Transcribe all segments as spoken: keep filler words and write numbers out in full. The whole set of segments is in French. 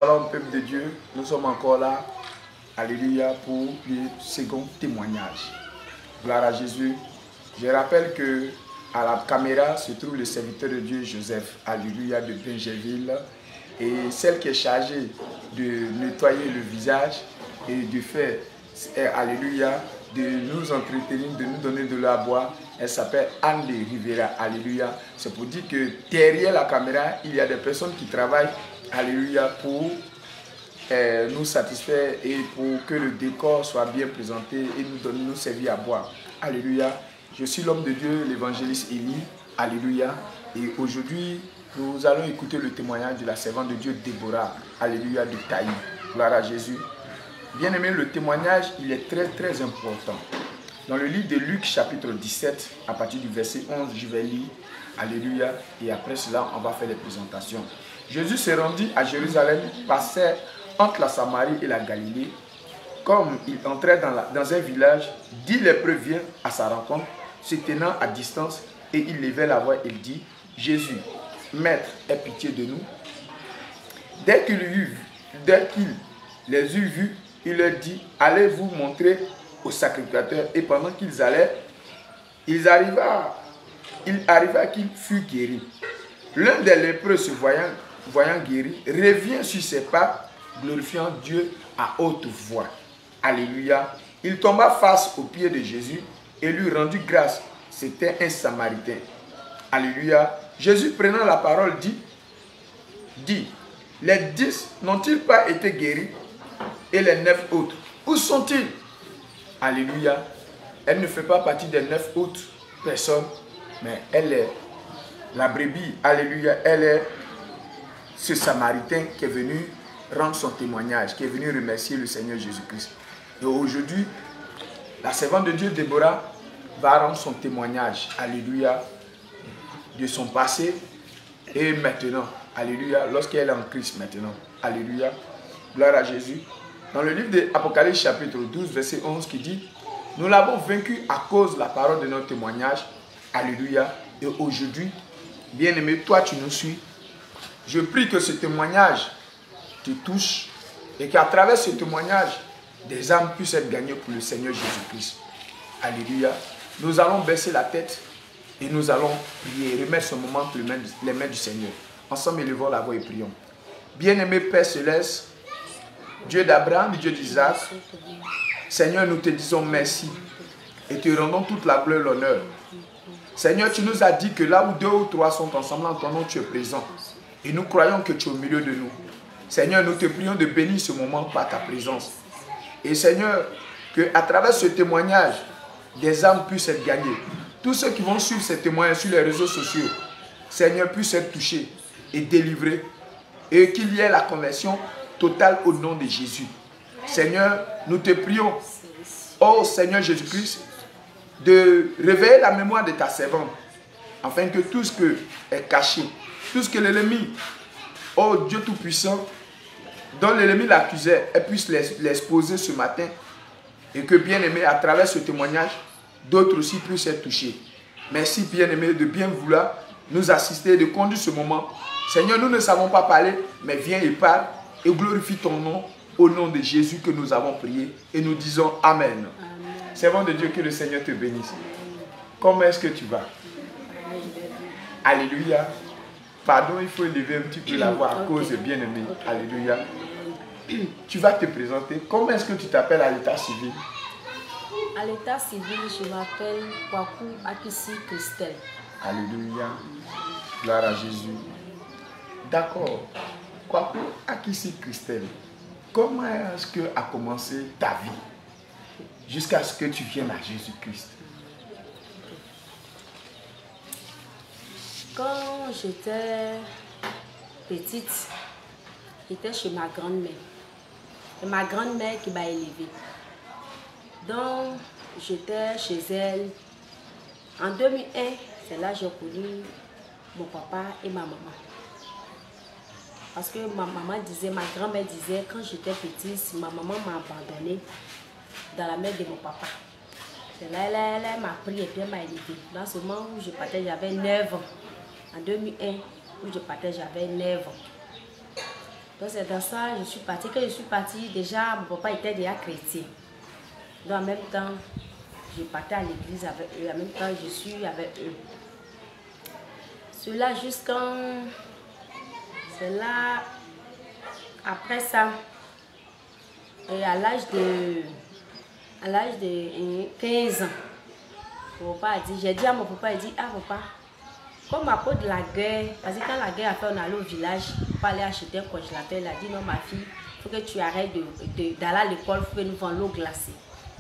Alors, peuple de Dieu, nous sommes encore là, alléluia, pour le second témoignage. Gloire à Jésus. Je rappelle que à la caméra se trouve le serviteur de Dieu Joseph, alléluia, de Benjerville, et celle qui est chargée de nettoyer le visage et de faire, alléluia, de nous entretenir, de nous donner de l'eau à boire. Elle s'appelle Anne de Rivera, alléluia. C'est pour dire que derrière la caméra, il y a des personnes qui travaillent, alléluia, pour euh, nous satisfaire et pour que le décor soit bien présenté et nous donner, nous servir à boire. Alléluia. Je suis l'homme de Dieu, l'évangéliste Élie, alléluia. Et aujourd'hui, nous allons écouter le témoignage de la servante de Dieu Déborah, alléluia, de Taï. Gloire à Jésus. Bien aimé, le témoignage, il est très très important. Dans le livre de Luc, chapitre dix-sept, à partir du verset onze, je vais lire, alléluia, et après cela, on va faire les présentations. Jésus s'est rendu à Jérusalem, passait entre la Samarie et la Galilée. Comme il entrait dans, la, dans un village, dix lépreux virent à sa rencontre, se tenant à distance, et il levait la voix et il dit, Jésus, Maître, aie pitié de nous. Dès qu'il eut, dès qu'il les eut vus, il leur dit, allez vous montrer au sacrificateur. Et pendant qu'ils allaient, ils arriva, il arriva qu'il fut guéri. L'un des lépreux, se voyant, voyant guéri, revient sur ses pas, glorifiant Dieu à haute voix. Alléluia. Il tomba face aux pieds de Jésus et lui rendit grâce. C'était un Samaritain. Alléluia. Jésus, prenant la parole, dit, dit, les dix n'ont-ils pas été guéris? Et les neuf autres, où sont-ils? Alléluia. Elle ne fait pas partie des neuf autres personnes, mais elle est la brebis. Alléluia. Elle est ce Samaritain qui est venu rendre son témoignage, qui est venu remercier le Seigneur Jésus-Christ. Et aujourd'hui, la servante de Dieu, Déborah, va rendre son témoignage, alléluia, de son passé et maintenant, alléluia, lorsqu'elle est en Christ maintenant, alléluia, gloire à Jésus. Dans le livre de Apocalypse chapitre douze, verset onze, qui dit, nous l'avons vaincu à cause de la parole de notre témoignage, alléluia, et aujourd'hui, bien-aimé, toi tu nous suis, je prie que ce témoignage te touche et qu'à travers ce témoignage, des âmes puissent être gagnées pour le Seigneur Jésus-Christ. Alléluia. Nous allons baisser la tête et nous allons prier et remettre ce moment entre les mains, les mains du Seigneur. Ensemble, élevons la voix et prions. Bien-aimé Père Céleste, Dieu d'Abraham, Dieu d'Isaac, Seigneur, nous te disons merci et te rendons toute la gloire et l'honneur. Seigneur, tu nous as dit que là où deux ou trois sont ensemble en ton nom, tu es présent. Et nous croyons que tu es au milieu de nous. Seigneur, nous te prions de bénir ce moment par ta présence. Et Seigneur, qu'à travers ce témoignage, des âmes puissent être gagnées. Tous ceux qui vont suivre ces témoignages sur les réseaux sociaux, Seigneur, puissent être touchés et délivrés. Et qu'il y ait la conversion totale au nom de Jésus. Seigneur, nous te prions, ô Seigneur Jésus-Christ, de réveiller la mémoire de ta servante, afin que tout ce qui est caché, tout ce que l'ennemi, ô Dieu Tout-Puissant, dont l'ennemi l'accusait, elle puisse l'exposer ce matin et que, bien-aimé, à travers ce témoignage, d'autres aussi puissent être touchés. Merci, bien-aimé, de bien vouloir nous assister, de conduire ce moment. Seigneur, nous ne savons pas parler, mais viens et parle et glorifie ton nom au nom de Jésus que nous avons prié et nous disons Amen. Amen. Servant de Dieu, que le Seigneur te bénisse. Amen. Comment est-ce que tu vas? Amen. Alléluia. Pardon, il faut élever un petit peu la voix à okay. cause de bien-aimé. Okay. Alléluia. Tu vas te présenter. Comment est-ce que tu t'appelles à l'état civil? À l'état civil, je m'appelle Kwaku Akisi Christelle. Alléluia. Gloire à Jésus. D'accord. Kwaku Akisi Christelle, comment est-ce que a commencé ta vie jusqu'à ce que tu viennes à Jésus-Christ? Quand j'étais petite, j'étais chez ma grand-mère. C'est ma grand-mère qui m'a élevée. Donc, j'étais chez elle. En deux mille un, c'est là que j'ai connu mon papa et ma maman. Parce que ma maman disait, ma grand-mère disait, quand j'étais petite, si ma maman m'a abandonnée dans la main de mon papa. C'est là, elle, elle, elle m'a pris et puis elle m'a élevée. Dans ce moment où je partais, j'avais neuf ans. En deux mille un, où je partais, j'avais neuf ans. Donc c'est dans ça je suis partie. Quand je suis partie, déjà mon papa était déjà chrétien. Donc en même temps, je partais à l'église avec eux. En même temps, je suis avec eux. Cela jusqu'en... C'est là, après ça, et à l'âge de... À l'âge de quinze ans, mon papa a dit, j'ai dit à mon papa, il dit, ah papa, comme à cause de la guerre, parce que quand la guerre a fait, on allait au village, pour aller acheter un congélateur, il a dit, non ma fille, il faut que tu arrêtes d'aller de, à l'école, il faut que nous vendons l'eau glacée.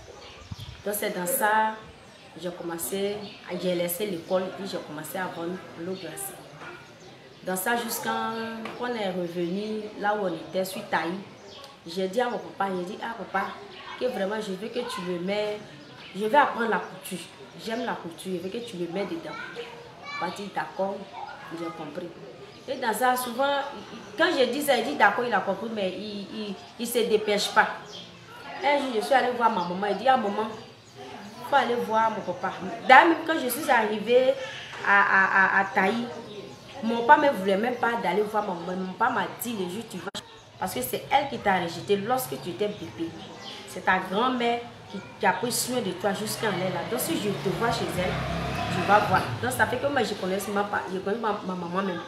Donc c'est dans ça, j'ai commencé, j'ai laissé l'école, puis j'ai commencé à vendre l'eau glacée. Dans ça, jusqu'à quand on est revenu, là où on était, sur Taï, j'ai dit à mon papa, j'ai dit, ah papa, que vraiment je veux que tu me mets, je vais apprendre la couture, j'aime la couture, je veux que tu me mets dedans. Papa dit d'accord, j'ai compris. Et dans ça, souvent, quand je dis ça, il dit d'accord, il a compris, mais il ne se dépêche pas. Un jour, je suis allée voir ma maman, il dit, ah maman, il faut aller voir mon papa. D'ailleurs, quand je suis arrivée à, à, à, à Taï, mon papa ne voulait même pas d'aller voir ma maman. Mon papa m'a dit le jour tu vas, parce que c'est elle qui t'a rejeté lorsque tu étais bébé. C'est ta grand-mère qui, qui a pris soin de toi jusqu'à elle est là. Donc si je te vois chez elle, tu vas voir. Donc ça fait que moi je connais ma, je connais ma, ma maman même.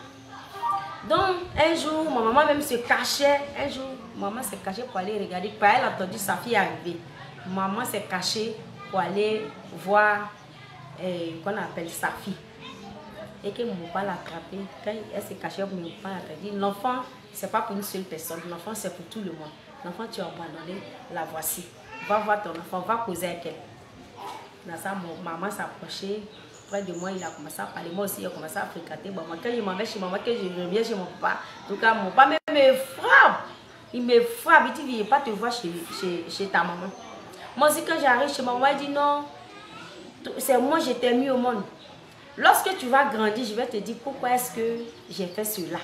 Donc un jour, ma maman même se cachait. Un jour, maman s'est cachée pour aller regarder. Quand elle a entendu sa fille arriver, maman s'est cachée pour aller voir eh, qu'on appelle sa fille. Et que mon papa l'a attrapé. Quand elle s'est cachée, mon papa l'a dit, l'enfant, ce n'est pas pour une seule personne. L'enfant, c'est pour tout le monde. L'enfant, tu as abandonné, la voici. Va voir ton enfant, va causer avec elle. Dans ça, mon maman s'est approchée. Près de moi, il a commencé à parler. Moi aussi, il a commencé à fréquenter maman. Quand je m'en vais chez maman, quand je reviens chez mon papa, en tout cas, mon papa me frappe. Il me frappe. Il dit, viens pas te voir chez, chez, chez ta maman. Moi aussi, quand j'arrive chez maman, il dit, non, c'est moi, je t'ai mis au monde. Lorsque tu vas grandir, je vais te dire pourquoi est-ce que j'ai fait cela.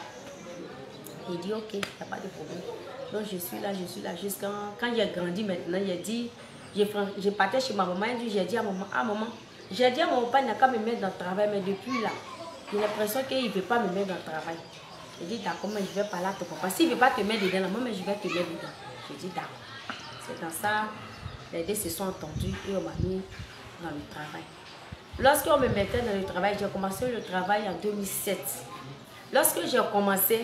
Il dit, ok, il n'y a pas de problème. Donc, je suis là, je suis là. Jusqu'à quand j'ai grandi maintenant, j'ai dit, j'ai parti chez ma maman, j'ai dit à maman, ah maman, j'ai dit à mon papa, il n'a qu'à me mettre dans le travail, mais depuis là, j'ai l'impression qu'il ne veut pas me mettre dans le travail. J'ai dit, d'accord, mais je vais parler à ton papa. S'il ne veut pas te mettre dedans, moi, mais je vais te mettre dedans. J'ai dit, d'accord. C'est dans ça, les deux se sont entendus et on m'a mis dans le travail. Lorsqu'on me mettait dans le travail, j'ai commencé le travail en deux mille sept. Lorsque j'ai commencé,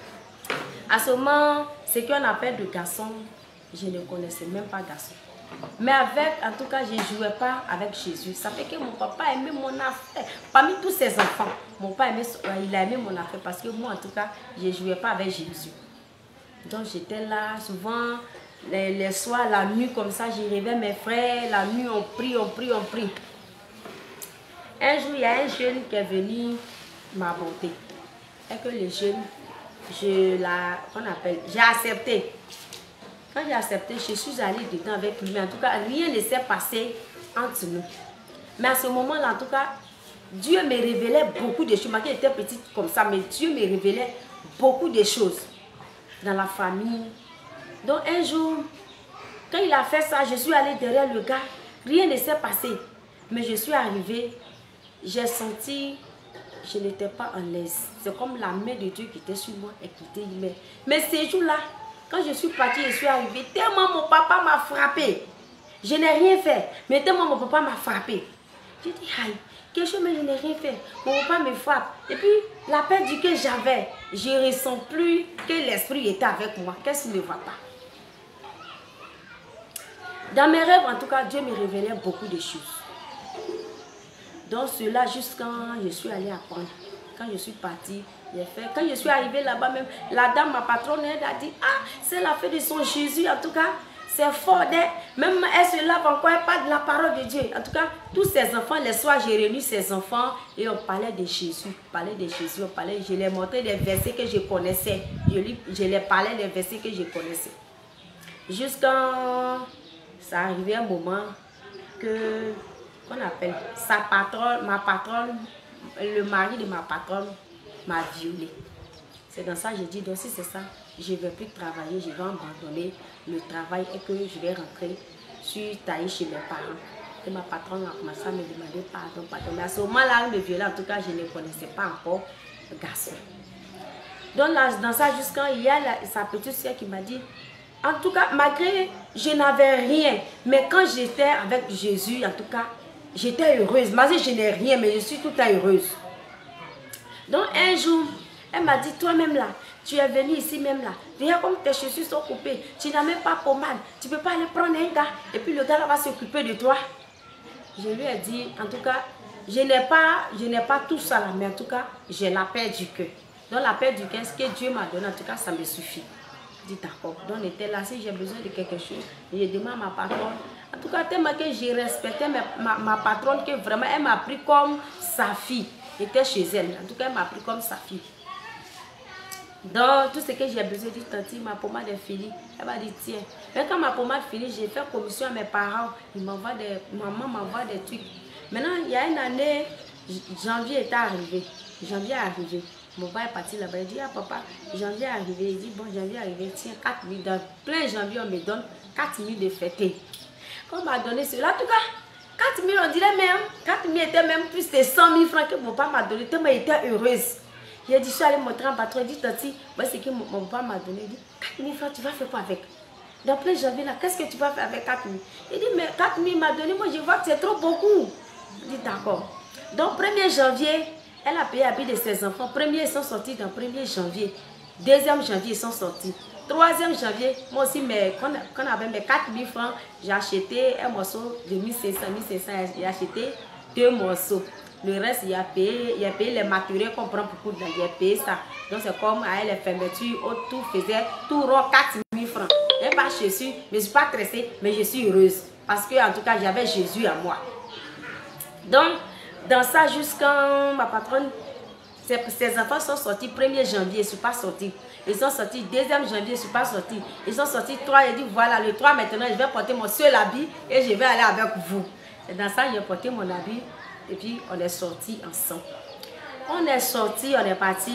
à ce moment, ce qu'on appelle de garçon, je ne connaissais même pas garçon. Mais avec, en tout cas, je ne jouais pas avec Jésus. Ça fait que mon papa aimait mon affaire. Parmi tous ses enfants, mon papa aimait, il a aimé mon affaire parce que moi, en tout cas, je ne jouais pas avec Jésus. Donc j'étais là, souvent, les, les soirs, la nuit, comme ça, je rêvais mes frères. La nuit, on prie, on prie, on prie. Un jour, il y a un jeune qui est venu m'aborder. Et que le jeune, je la, qu'on appelle, j'ai accepté. Quand j'ai accepté, je suis allée dedans avec lui. Mais en tout cas, rien ne s'est passé entre nous. Mais à ce moment-là, en tout cas, Dieu me révélait beaucoup de choses. Moi, qui étais petite comme ça, mais Dieu me révélait beaucoup de choses dans la famille. Donc un jour, quand il a fait ça, je suis allée derrière le gars. Rien ne s'est passé. Mais je suis arrivée. J'ai senti, je n'étais pas en l'aise. C'est comme la main de Dieu qui était sur moi et qui était humaine. Mais ces jours-là, quand je suis partie, je suis arrivée, tellement mon papa m'a frappé. Je n'ai rien fait, mais tellement mon papa m'a frappé. J'ai dit, aïe, quelque chose, mais je n'ai rien fait. Mon papa me frappe. Et puis, la peur du que j'avais, je ne ressens plus que l'esprit était avec moi. Qu'est-ce qu'il ne voit pas? Dans mes rêves, en tout cas, Dieu me révélait beaucoup de choses. Donc cela, jusqu'à quand je suis allée apprendre, quand je suis partie, j'ai fait. Quand je suis arrivée là-bas même, la dame, ma patronne, elle a dit, ah, c'est la fête de son Jésus, en tout cas, c'est fort. Même elle se lave encore, elle parle de la parole de Dieu. En tout cas, tous ces enfants, les soirs, j'ai réuni ces enfants et on parlait de Jésus, on parlait de Jésus, on parlait, je leur montrais des versets que je connaissais. Je, lui, je leur parlais des versets que je connaissais. Jusqu'à, ça arrivait un moment que, qu'on appelle, sa patronne, ma patronne, le mari de ma patronne m'a violée. C'est dans ça que j'ai dit, donc si c'est ça, je ne vais plus travailler, je vais abandonner le travail et que je vais rentrer sur Taï chez mes parents. Et ma patronne a commencé à me demander pardon, pardon. Mais à ce moment-là, le violent, en tout cas, je ne connaissais pas encore le garçon. Donc là, dans ça, jusqu'à il y a la, sa petite soeur qui m'a dit, en tout cas, malgré je n'avais rien, mais quand j'étais avec Jésus, en tout cas, j'étais heureuse. Malgré je n'ai rien, mais je suis tout le temps heureuse. Donc un jour, elle m'a dit, toi-même là, tu es venu ici même là. Regarde comme tes chaussures sont coupées. Tu n'as même pas pommade. Tu ne peux pas aller prendre un gars. Et puis le gars là va s'occuper de toi. Je lui ai dit, en tout cas, je n'ai pas, je n'ai pas tout ça là, mais en tout cas, j'ai la paix du cœur. Donc la paix du cœur, ce que Dieu m'a donné, en tout cas, ça me suffit. Je dis d'accord. Donc on était là, si j'ai besoin de quelque chose, je demande à ma patronne. En tout cas, tellement que j'ai respecté ma, ma, ma patronne, que vraiment, elle m'a pris comme sa fille. J'étais chez elle. En tout cas, elle m'a pris comme sa fille. Donc, tout ce que j'ai besoin, dit tante, ma pommade est finie. Elle m'a dit, tiens. Et quand ma pommade est finie, j'ai fait commission à mes parents. Ils m'envoient des, maman m'envoie des trucs. Maintenant, il y a une année, janvier est arrivé. Janvier est arrivé. Mon père est parti là-bas. Il dit, ah papa, janvier est arrivé. Il dit, bon, janvier est arrivé. Tiens, quatre mille. Dans plein janvier, on me donne quatre mille de fêter. Quand on m'a donné cela, en tout cas, quatre mille, on dirait même, quatre mille était même plus de cent mille francs que mon père m'a donné. Tellement il était heureuse. J'ai dit, je suis allée montrer un patron. Il dit, Tati, moi, c'est que mon, mon père m'a donné. Il dit, quatre mille francs, tu vas faire quoi avec? Dans plein janvier, là, qu'est-ce que tu vas faire avec quatre mille? Il dit, mais quatre mille m'a donné, moi, je vois que c'est trop beaucoup. Je dis, d'accord. Donc, premier janvier, elle a payé l'habit de ses enfants. Premier, ils sont sortis dans premier janvier. Deuxième janvier, ils sont sortis. Troisième janvier, moi aussi, mais quand, quand on avait mes quatre mille francs, j'ai acheté un morceau de mille cinq cents, mille cinq cents, j'ai acheté deux morceaux. Le reste, il a payé, il a payé les matériaux qu'on prend pour coudre, il a payé ça. Donc c'est comme avec les fermetures, tout faisait, tout rond quatre mille francs. Je n'ai pas Jésus, mais je ne suis pas stressée, mais je suis heureuse. Parce que en tout cas, j'avais Jésus à moi. Donc, dans ça, jusqu'à ma patronne, ses, ses enfants sont sortis premier janvier, je ne suis pas sortie. Ils sont sortis deuxième janvier, je ne suis pas sortie. Ils sont sortis trois, il dit voilà, le trois maintenant, je vais porter mon seul habit et je vais aller avec vous. Et dans ça, j'ai porté mon habit. Et puis, on est sortis ensemble. On est sortis, on est parti.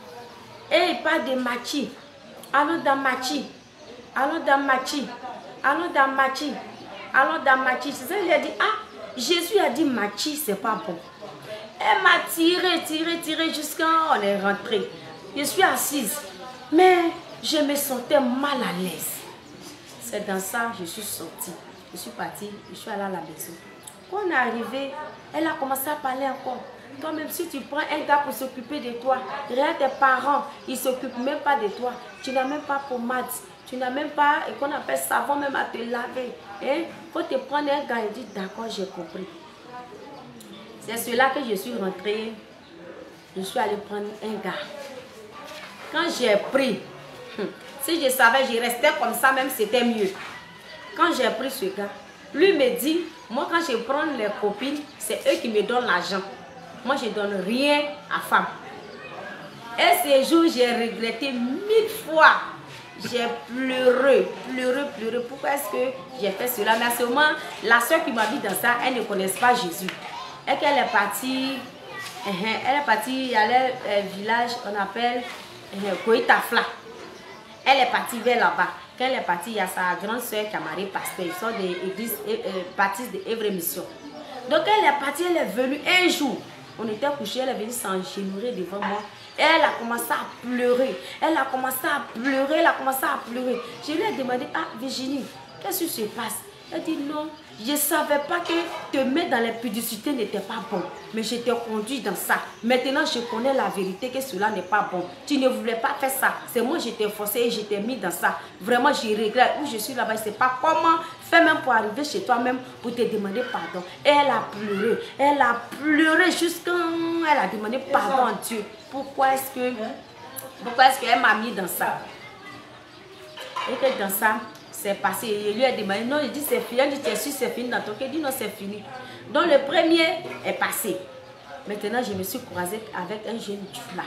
Et il parle de Machi. Allons dans Machi. Allons dans Machi. Allons dans Machi. Allons dans Machi. C'est ça, il a dit, ah, Jésus a dit Machi, c'est pas bon. Elle m'a tiré, tiré, tiré jusqu'à on est rentré. Je suis assise. Mais je me sentais mal à l'aise. C'est dans ça que je suis sortie. Je suis partie, je suis allée à la maison. Quand on est arrivé, elle a commencé à parler encore. Toi-même, si tu prends un gars pour s'occuper de toi, regarde tes parents, ils ne s'occupent même pas de toi. Tu n'as même pas pommade, tu n'as même pas, et qu'on appelle savon même à te laver. Il faut te prendre un gars et dire, d'accord, j'ai compris. C'est cela que je suis rentrée. Je suis allée prendre un gars. Quand j'ai pris, si je savais, je restais comme ça, même c'était mieux. Quand j'ai pris ce gars, lui me dit, moi quand je prends les copines, c'est eux qui me donnent l'argent. Moi je ne donne rien à femme. Et ce jour, j'ai regretté mille fois. J'ai pleuré, pleuré, pleuré. Pourquoi est-ce que j'ai fait cela? Mais à ce moment, la soeur qui m'a mis dans ça, elle ne connaît pas Jésus. Et qu'elle est partie, elle est partie, il y a un village qu'on appelle Koitafla. Elle est partie vers là-bas. Quand elle est partie, il y a sa grande soeur qui a marié pasteur. Ils sont des églises euh, baptistes de Evre Mission. Donc elle est partie, elle est venue un jour. On était couchés, elle est venue s'engenouiller devant moi. Et elle a commencé à pleurer. Elle a commencé à pleurer, elle a commencé à pleurer. Je lui ai demandé, ah Virginie, qu'est-ce qui se passe? Elle dit non, je ne savais pas que te mettre dans les pudicités n'était pas bon. Mais je t'ai conduit dans ça. Maintenant, je connais la vérité que cela n'est pas bon. Tu ne voulais pas faire ça. C'est moi qui t'ai forcé et je t'ai mis dans ça. Vraiment, je regrette. Où je suis là-bas, je ne sais pas comment faire même pour arriver chez toi-même pour te demander pardon. Et elle a pleuré. Elle a pleuré jusqu'à... Elle a demandé pardon à Dieu. Pourquoi est-ce que... Pourquoi est-ce qu'elle m'a mis dans ça? Et que dans ça... C'est passé, je lui ai demandé, non, il dit c'est fini, il dit tu es sûr c'est fini dans ton cœur, il dit non c'est fini. Donc le premier est passé. Maintenant je me suis croisée avec un jeune là.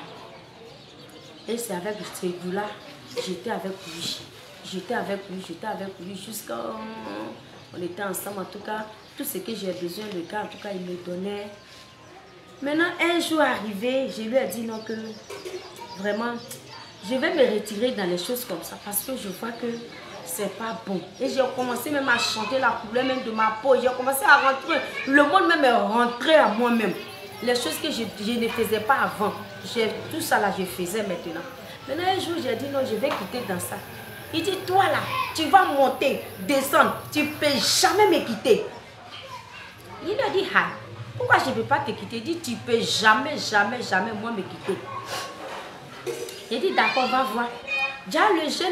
Et c'est avec ce là, j'étais avec lui. J'étais avec lui, j'étais avec lui jusqu'à... On était ensemble en tout cas, tout ce que j'ai besoin, le gars en tout cas il me donnait. Maintenant un jour arrivé, je lui ai dit non que vraiment, je vais me retirer dans les choses comme ça parce que je vois que c'est pas bon. Et j'ai commencé même à chanter la couleur même de ma peau. J'ai commencé à rentrer. Le monde même est rentré à moi-même. Les choses que je, je ne faisais pas avant. Tout ça là, je faisais maintenant. Maintenant, un jour, j'ai dit non, je vais quitter dans ça. Il dit, toi là, tu vas monter, descendre, tu ne peux jamais me quitter. Il a dit, ah, pourquoi je ne peux pas te quitter? Il dit, tu ne peux jamais, jamais, jamais moi me quitter. J'ai dit, d'accord, va voir. Déjà, le jeune,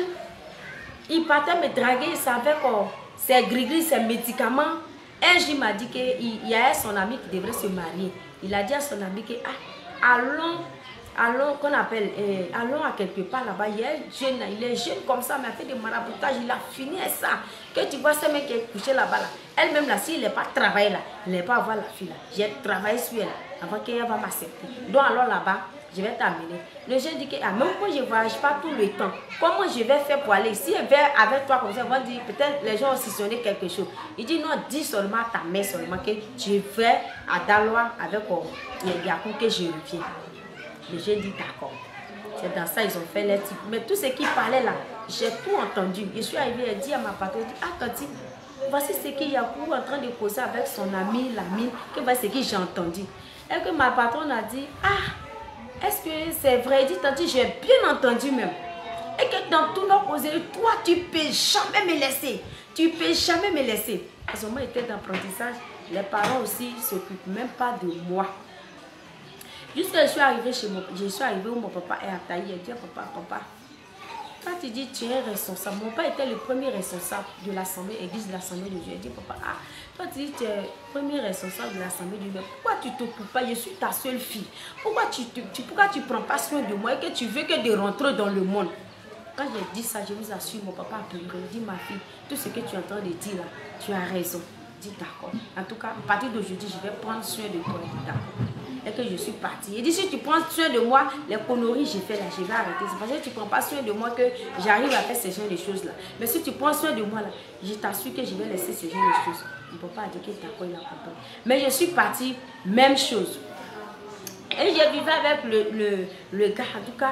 il partait me draguer, il savait que ses gris-gris, ses médicaments. Un jour, il m'a dit qu'il y a son ami qui devrait se marier. Il a dit à son ami que, ah, allons, allons, qu'on appelle, euh, allons à quelque part là-bas. Il est jeune, il est jeune comme ça, mais il a fait des maraboutages, il a fini à ça. Que tu vois ce mec qui est couché là-bas, là. Elle-même là, s'il n'est pas travaillé là, il n'est pas avoir la fille là. J'ai travaillé sur elle avant qu'elle va m'accepter. Donc alors là-bas, je vais t'amener. Le jeune dit que ah, même quand je ne voyage pas tout le temps, comment je vais faire pour aller? Si je vais avec toi comme ça, on va dire peut-être les gens ont sissonné quelque chose. Il dit non, dis seulement à ta mère seulement que tu vais à Daloa avec oh, les gars que je reviens. Le jeune dit d'accord. C'est dans ça ils ont fait les types. Mais tout ce qui parlait là, j'ai tout entendu. Je suis arrivée et dit à ma patronne, ah Tati, voici ce qu'il y a pour en train de causer avec son ami, l'ami, que voici ce que j'ai entendu. Et que ma patronne a dit, ah, est-ce que c'est vrai? Il dit, Tati, j'ai bien entendu même. Et que dans tout nos causeries, toi, tu ne peux jamais me laisser. Tu ne peux jamais me laisser. Parce que moi, j'étais d'apprentissage. Les parents aussi ne s'occupent même pas de moi. Jusqu'à je suis arrivée chez mon je suis arrivée où mon papa est à Taï. Il dit, papa, papa, quand tu dis tu es responsable, mon père était le premier responsable de l'Assemblée, église de l'Assemblée de Dieu. Il dit, papa, ah, toi tu dis tu es le premier responsable de l'Assemblée de Dieu. Pourquoi tu ne t'occupes pas? Je suis ta seule fille. Pourquoi tu ne tu, pourquoi tu prends pas soin de moi et que tu veux que de rentrer dans le monde? Quand j'ai dit ça, je vous assure, mon papa a pleuré. Il dit, ma fille, tout ce que tu es en train de dire là, tu as raison. Je dis, d'accord. En tout cas, à partir d'aujourd'hui, je vais prendre soin de toi. D'accord. Et que je suis partie. Il dit, si tu prends soin de moi, les conneries que j'ai fait là, je vais arrêter. C'est parce que tu ne prends pas soin de moi que j'arrive à faire ces genres de choses là. Mais si tu prends soin de moi là, je t'assure que je vais laisser ces genres de choses. Mon papa a dit que d'accord, il a compris. Mais je suis partie, même chose. Et je vivais avec le, le, le gars, en tout cas,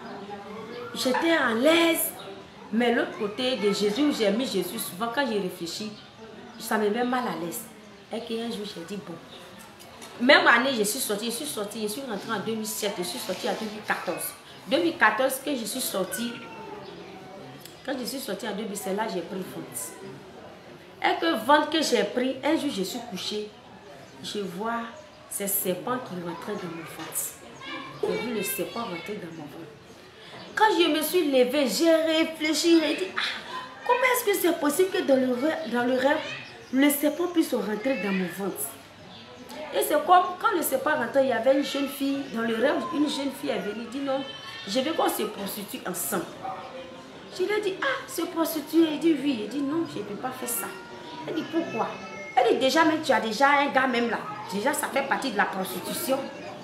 j'étais à l'aise. Mais l'autre côté de Jésus, où j'ai mis Jésus, souvent quand j'y réfléchis, ça me met mal à l'aise. Et qu'un jour, j'ai dit, bon, même année, je suis sortie, je suis sortie, je suis rentrée en deux mille sept, je suis sortie en deux mille quatorze. deux mille quatorze, que je suis sortie, quand je suis sortie en deux mille sept, là, j'ai pris vente. Et que vente que j'ai pris, un jour, je suis couchée, je vois ces serpents qui rentraient dans mon ventre. J'ai vu le serpent rentrer dans mon ventre. Quand je me suis levée, j'ai réfléchi, j'ai dit, ah, comment est-ce que c'est possible que dans le rêve, dans le rêve, le serpent puisse rentrer dans mon ventre? Et c'est comme quand le serpent rentrait, il y avait une jeune fille, dans le rêve, une jeune fille est venue, dit non, je veux qu'on se prostitue ensemble. Je lui ai dit, ah, se prostituer? Il dit oui. Il dit non, je ne peux pas faire ça. Elle dit pourquoi? Elle dit déjà, mais tu as déjà un gars même là. Déjà, ça fait partie de la prostitution.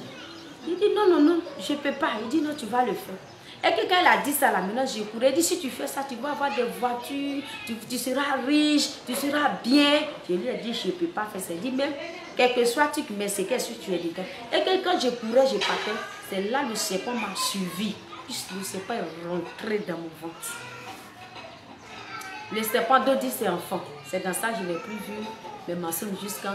Il dit non, non, non, je ne peux pas. Il dit non, tu vas le faire. Et que quand elle a dit ça là, maintenant je courais, elle dit si tu fais ça, tu vas avoir des voitures, tu, tu seras riche, tu seras bien. Je lui ai dit, je ne peux pas faire ça. Il dit même, quel que soit tu mais c'est qu'est-ce que tu es dedans. Et que quand je courais, je partais, c'est là le serpent m'a suivi. Puisque le serpent est rentré dans mon ventre. Le serpent d'eau dit c'est enfant. C'est dans ça que je n'ai plus vu mes mensonges jusqu'à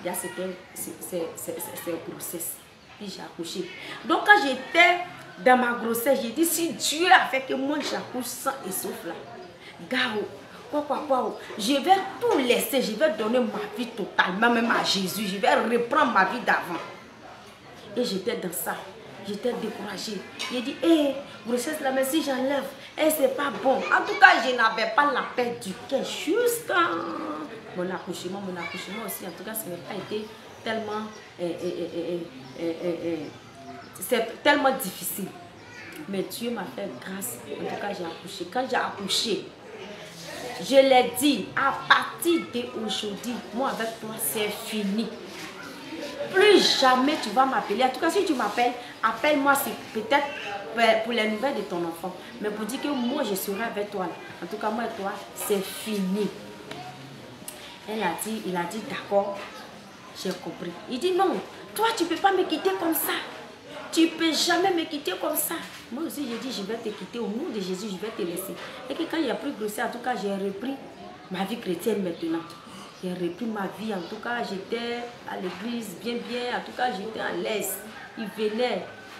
c'est grossesse. Puis j'ai accouché. Donc quand j'étais dans ma grossesse, j'ai dit si Dieu a fait que moi j'accouche sans et sauf là, Garo, quoi, quoi, quoi, je vais tout laisser, je vais donner ma vie totalement même à Jésus, je vais reprendre ma vie d'avant. Et j'étais dans ça, j'étais découragée. J'ai dit, hé, hey, grossesse là, mais si j'enlève, hey, c'est pas bon. En tout cas, je n'avais pas la paix du cœur jusqu'à mon accouchement, mon accouchement aussi. En tout cas, ça n'a pas été tellement... Eh, eh, eh, eh, eh, eh, c'est tellement difficile. Mais Dieu m'a fait grâce. En tout cas, j'ai accouché. Quand j'ai accouché, je l'ai dit, à partir d'aujourd'hui, moi avec toi, c'est fini. Plus jamais tu vas m'appeler. En tout cas, si tu m'appelles, appelle-moi, c'est peut-être pour les nouvelles de ton enfant. Mais pour dire que moi, je serai avec toi. Là. En tout cas, moi et toi, c'est fini. Elle a dit, il a dit, d'accord, j'ai compris. Il dit, non, toi, tu ne peux pas me quitter comme ça. Tu ne peux jamais me quitter comme ça. Moi aussi, j'ai dit, je vais te quitter. Au nom de Jésus, je vais te laisser. Et que quand il a pris grossesse, en tout cas, j'ai repris ma vie chrétienne maintenant. J'ai repris ma vie. En tout cas, j'étais à l'église bien, bien. En tout cas, j'étais à l'aise. Il venait.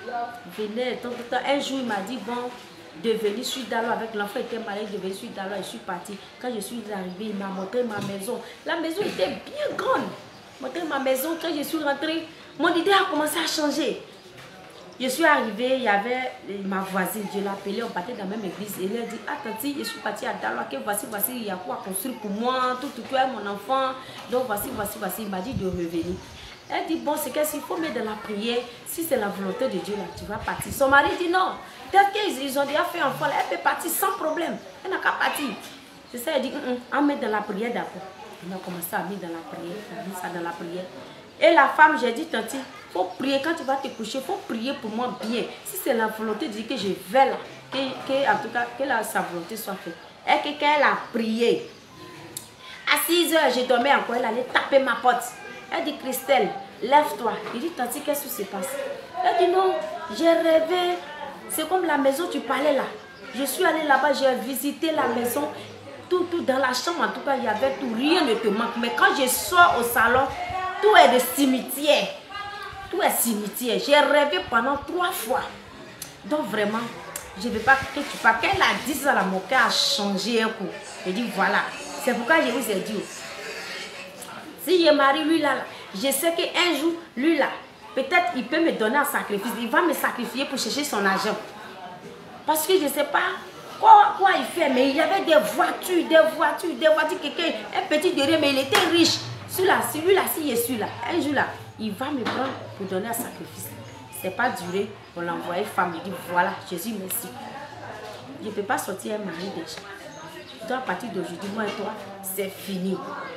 venait, tant, tant, un jour il m'a dit, bon, de venir sur Dalo avec l'enfant était malade, de venir sur Dalo et je suis partie. Quand je suis arrivée, il m'a montré ma maison. La maison était bien grande. Montré ma maison, quand je suis rentrée, mon idée a commencé à changer. Je suis arrivée, il y avait ma voisine, je l'appelais, on partait dans la même église. Et elle a dit, ah tanti, je suis partie à Dalo, que voici, voici, il y a quoi à construire pour moi, tout, tout, tout, mon enfant. Donc voici, voici, voici, il m'a dit de revenir. Elle dit, bon, c'est qu'est-ce qu'il faut mettre de la prière, si c'est la volonté de Dieu, là, tu vas partir. Son mari dit, non, peut-être qu'ils ont déjà fait enfant, là, elle peut partir sans problème, elle n'a qu'à partir. C'est ça, elle dit, on va mettre de la prière d'abord. On a commencé à mettre dans la prière, on a mis ça dans la prière. Et la femme, j'ai dit, tanti, il faut prier, quand tu vas te coucher, il faut prier pour moi bien. Si c'est la volonté de Dieu que je vais là, que, que, en tout cas, que la, sa volonté soit faite. Et que quand elle a prié, à six heures, je dormais encore, elle allait taper ma porte. Elle dit, Christelle, lève-toi. Il dit, tanti, qu'est-ce qui se passe? Elle dit, non, j'ai rêvé. C'est comme la maison, tu parlais là. Je suis allée là-bas, j'ai visité la maison. Tout, tout dans la chambre, en tout cas, il y avait tout. Rien ne te manque. Mais quand je sors au salon, tout est de cimetière. Tout est cimetière. J'ai rêvé pendant trois fois. Donc vraiment, je ne veux pas que tu parles. Quand elle a dit ça, mon cœur a changé un coup. Je dis, voilà. C'est pourquoi je vous ai dit. Si je marie lui là, là je sais qu'un jour, lui là, peut-être il peut me donner un sacrifice. Il va me sacrifier pour chercher son argent. Parce que je ne sais pas quoi, quoi il fait. Mais il y avait des voitures, des voitures, des voitures. Quelqu'un, un petit derrière, mais il était riche. Celui-là, celui-là, si je suis là, un jour là, il va me prendre pour donner un sacrifice. Ce n'est pas duré. On l'a envoyé femme. Il dit, voilà, Jésus, merci. Je ne peux pas sortir un mari déjà. Donc à partir d'aujourd'hui, moi et toi, c'est fini.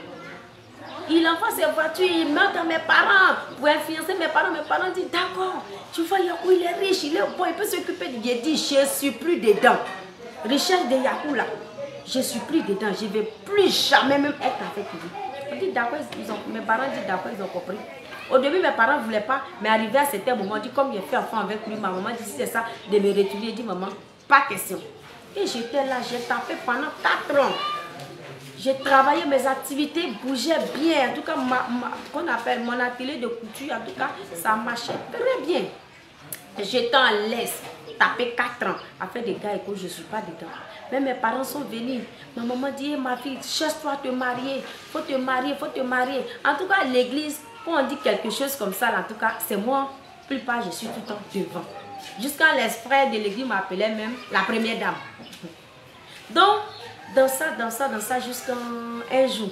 Il envoie ses voitures, il meurt dans mes parents pour influencer mes parents. Mes parents disent, d'accord, tu vois, Yakou, il est riche, il est bon, il peut s'occuper de. J'ai dit, je ne suis plus dedans. Richesse de Yakou là, je ne suis plus dedans. Je ne vais plus jamais même être avec lui. On dit, d'accord, mes parents disent, d'accord, ils ont compris. Au début, mes parents ne voulaient pas, mais arrivé à certains moments, dit, comme j'ai fait enfant avec lui, ma maman dit, si c'est ça, de me retourner, dit, maman, pas question. Et j'étais là, j'ai tapé pendant quatre ans. J'ai travaillé, mes activités bougeaient bien. En tout cas, ma, ma, qu'on appelle mon atelier de couture, en tout cas, ça marchait très bien. J'étais en laisse, tapé quatre ans, à faire des gars, écoute, je ne suis pas dedans. Mais mes parents sont venus. Ma maman dit, hey, ma fille, cherche-toi te marier. Il faut te marier, il faut te marier. En tout cas, l'église, quand on dit quelque chose comme ça, en tout cas, c'est moi, plus pas, je suis tout le temps devant. Jusqu'à les frères de l'église m'appelaient même la première dame. Donc, dans ça, dans ça, dans ça, jusqu'à un jour.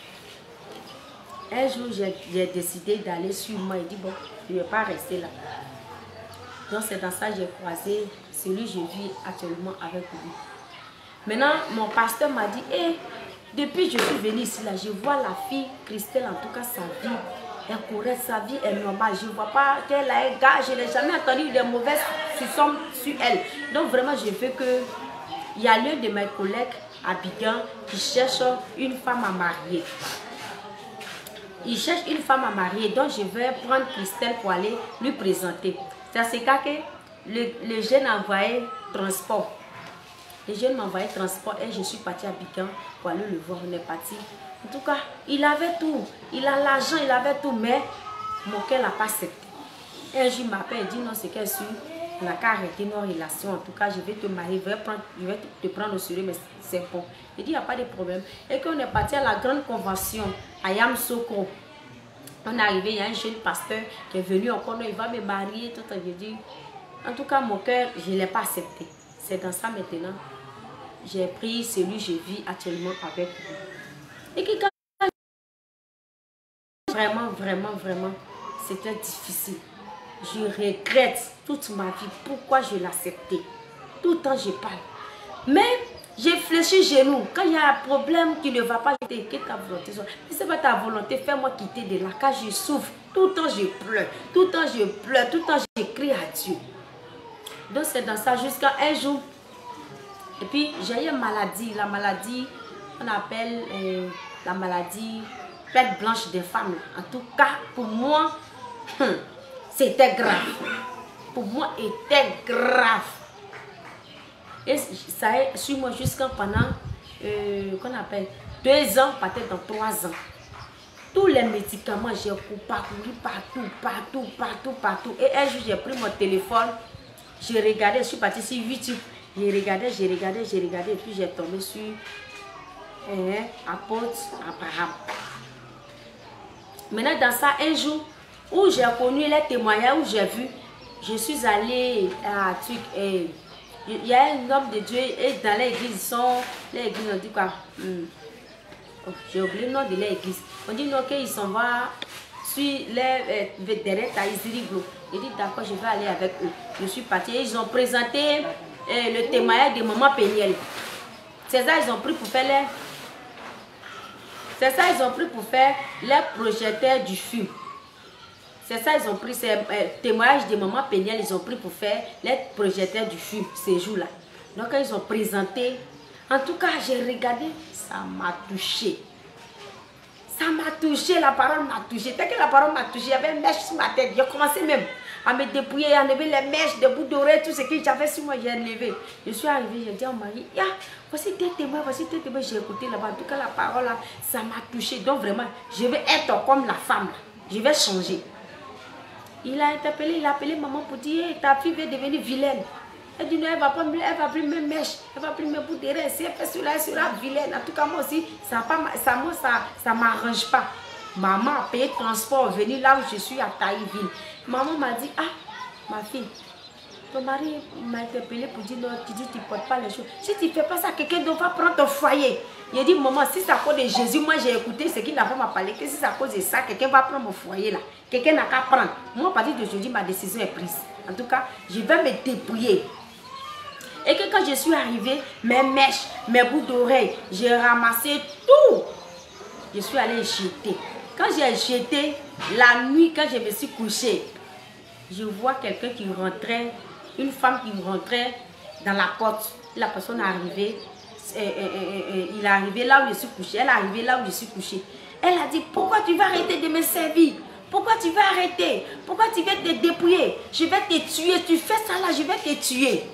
Un jour, j'ai décidé d'aller sur moi. Il dit, bon, je ne vais pas rester là. Donc, c'est dans ça que j'ai croisé celui que je vis actuellement avec lui. Maintenant, mon pasteur m'a dit, hé, hey, depuis que je suis venue ici, là, je vois la fille, Christelle, en tout cas, sa vie est correcte, sa vie est normale. Je ne vois pas qu'elle a un gars, je n'ai jamais entendu des mauvaises soupçons sur elle. Donc, vraiment, je veux que... Il y a l'un de mes collègues habitants qui cherche une femme à marier. Il cherche une femme à marier, donc je vais prendre Christelle pour aller lui présenter. C'est ce cas que le, le jeune a envoyé transport. Le jeune m'a envoyé transport et je suis partie à Bigan pour aller le voir. On est parti. En tout cas, il avait tout. Il a l'argent, il avait tout, mais mon cœur n'a pas accepté. Un jour, il m'appelle et dit non, c'est qu'elle suit. On n'a qu'à arrêter nos relations. En tout cas, je vais te marier, je vais, prendre, je vais te prendre au sérieux, mais c'est bon. Il dit, il n'y a pas de problème. Et qu'on est parti à la grande convention à Yamsoko. On est arrivé, il y a un jeune pasteur qui est venu encore, il va me marier. Tout ça, je dis, en tout cas, mon cœur, je ne l'ai pas accepté. C'est dans ça maintenant. J'ai pris celui que je vis actuellement avec lui. Et qui, quand vraiment, vraiment, vraiment, c'était difficile. Je regrette toute ma vie pourquoi je l'ai accepté. Tout le temps je parle. Mais j'ai fléchi genoux. Quand il y a un problème qui ne va pas, je dis que ta volonté soit. Si ce n'est pas ta volonté, fais-moi quitter de là. Quand je souffre, tout le temps je pleure. Tout le temps je pleure. Tout le temps je crie à Dieu. Donc c'est dans ça jusqu'à un jour. Et puis j'ai eu une maladie. La maladie, on appelle euh, la maladie perte blanche des femmes. En tout cas, pour moi, hum, c'était grave. Pour moi, c'était grave. Et ça est sur moi jusqu'à pendant, euh, qu'on appelle, deux ans, peut-être dans trois ans. tous les médicaments, j'ai parcouru partout, partout, partout, partout. Et un jour, j'ai pris mon téléphone, j'ai regardé, je suis partie sur YouTube. J'ai regardé, j'ai regardé, j'ai regardé, et puis j'ai tombé sur hein, apôtre Abraham. Maintenant, dans ça, un jour, où j'ai connu les témoignages, où j'ai vu, je suis allée à truc, et il y a un homme de Dieu, et dans l'église, ils sont, l'église, on dit quoi? Hmm. Oh, j'ai oublié le nom de l'église. On dit non, qu'ils s'en vont sur les vétérans à Isiriglo. Il dit d'accord, je vais aller avec eux. Je suis partie. Ils ont présenté euh, le témoignage de maman Péniel. C'est ça, ils ont pris pour faire les. C'est ça, ils ont pris pour faire les projecteurs du film. C'est ça, ils ont pris ces euh, témoignages de maman Péniel. Ils ont pris pour faire les projecteurs du film ces jours-là. Donc, quand ils ont présenté. En tout cas, j'ai regardé, ça m'a touché. Ça m'a touché, la parole m'a touché. Dès que la parole m'a touché, il y avait une mèche sur ma tête. J'ai commencé même à me dépouiller, à enlever les mèches, des bouts d'oreilles, tout ce que j'avais sur moi, j'ai enlevé. Je suis arrivée, j'ai dit à mon mari, ah, voici tes témoins, voici tes témoins. J'ai écouté là-bas. En tout cas, la parole là, ça m'a touché. Donc vraiment, je vais être comme la femme là. Je vais changer. Il a interpellé, il a appelé maman pour dire, hey, ta fille va devenir vilaine. Elle dit non, elle va pas elle va plus mes mèches, elle va plus mes bouts de rêve. Si elle fait cela, elle sera vilaine. En tout cas, moi aussi, ça ne ça, ça, ça m'arrange pas. Maman a payé le transport, venir là où je suis à Taïville. Maman m'a dit, ah, ma fille, ton mari m'a interpellé pour dire non, tu dis tu ne portes pas les choses. Si tu ne fais pas ça, quelqu'un doit prendre ton foyer. Il dit, maman, si c'est à cause de Jésus, moi j'ai écouté ce qu'il a fait m'a parlé, que si c'est à cause de ça, quelqu'un va prendre mon foyer là. Quelqu'un n'a qu'à prendre. Moi, à partir d'aujourd'hui, ma décision est prise. En tout cas, je vais me débrouiller. Et que quand je suis arrivée, mes mèches, mes bouts d'oreilles, j'ai ramassé tout. Je suis allée jeter. Quand j'ai jeté, la nuit, quand je me suis couchée, je vois quelqu'un qui rentrait, une femme qui rentrait dans la porte. La personne est arrivée, euh, euh, euh, il est arrivé là où je suis couchée, elle est arrivée là où je suis couchée. Elle a dit, pourquoi tu vas arrêter de me servir? Pourquoi tu vas arrêter? Pourquoi tu vas te dépouiller? Je vais te tuer, tu fais ça là, je vais te tuer.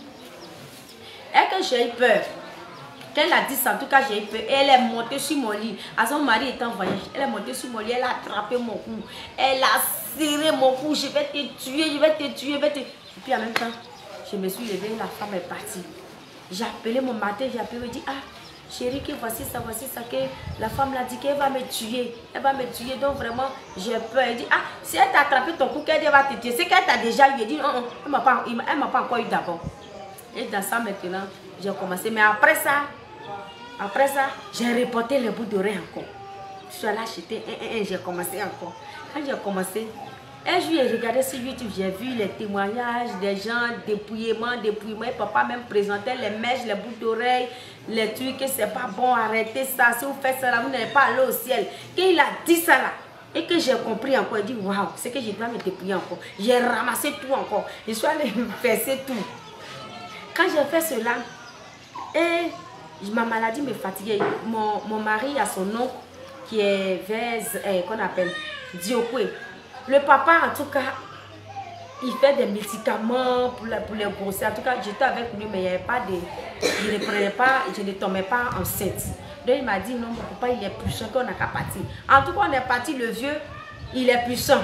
Et que j'ai eu peur. Quand elle a dit ça, en tout cas, j'ai eu peur. Elle est montée sur mon lit. À son mari était en voyage. Elle est montée sur mon lit. Elle a attrapé mon cou. Elle a serré mon cou. Je vais te tuer, je vais te tuer, je vais te... Et puis en même temps, je me suis levée. La femme est partie. J'ai appelé mon matin. J'ai appelé. Je dis, ah, chérie, que voici ça, voici ça. Que la femme l'a dit qu'elle va me tuer. Elle va me tuer. Donc vraiment, j'ai peur. Elle dit, ah, si elle t'a attrapé ton cou, qu'elle va te tuer. C'est qu'elle t'a déjà eu. Elle dit, non, non, elle ne m'a pas, pas encore eu d'abord. Et dans ça maintenant, j'ai commencé. Mais après ça, après ça, j'ai reporté les bouts d'oreilles encore. Je suis allée acheter un, un, un, j'ai commencé encore. Quand j'ai commencé, un jour, j'ai regardé sur YouTube, j'ai vu les témoignages des gens, dépouillement, dépouillement. Et papa même présentait les mèches, les bouts d'oreilles, les trucs, que c'est pas bon, arrêtez ça. Si vous faites ça là, vous n'allez pas aller au ciel. Quand il a dit ça là, et que j'ai compris encore, il dit waouh, c'est que je dois me dépouiller encore. J'ai ramassé tout encore. Je suis allée me verser tout. Quand j'ai fait cela, et ma maladie me fatiguait. Mon, mon mari a son oncle qui est vers, eh, qu'on appelle Diokwe. Le papa, en tout cas, il fait des médicaments pour, la, pour les grossesses. En tout cas, j'étais avec lui, mais il n'y avait pas de... Je ne prenais pas, je ne tombais pas enceinte. Donc il m'a dit, non, mon papa, il est puissant, qu'on n'a qu'à partir. En tout cas, on est parti, le vieux, il est puissant.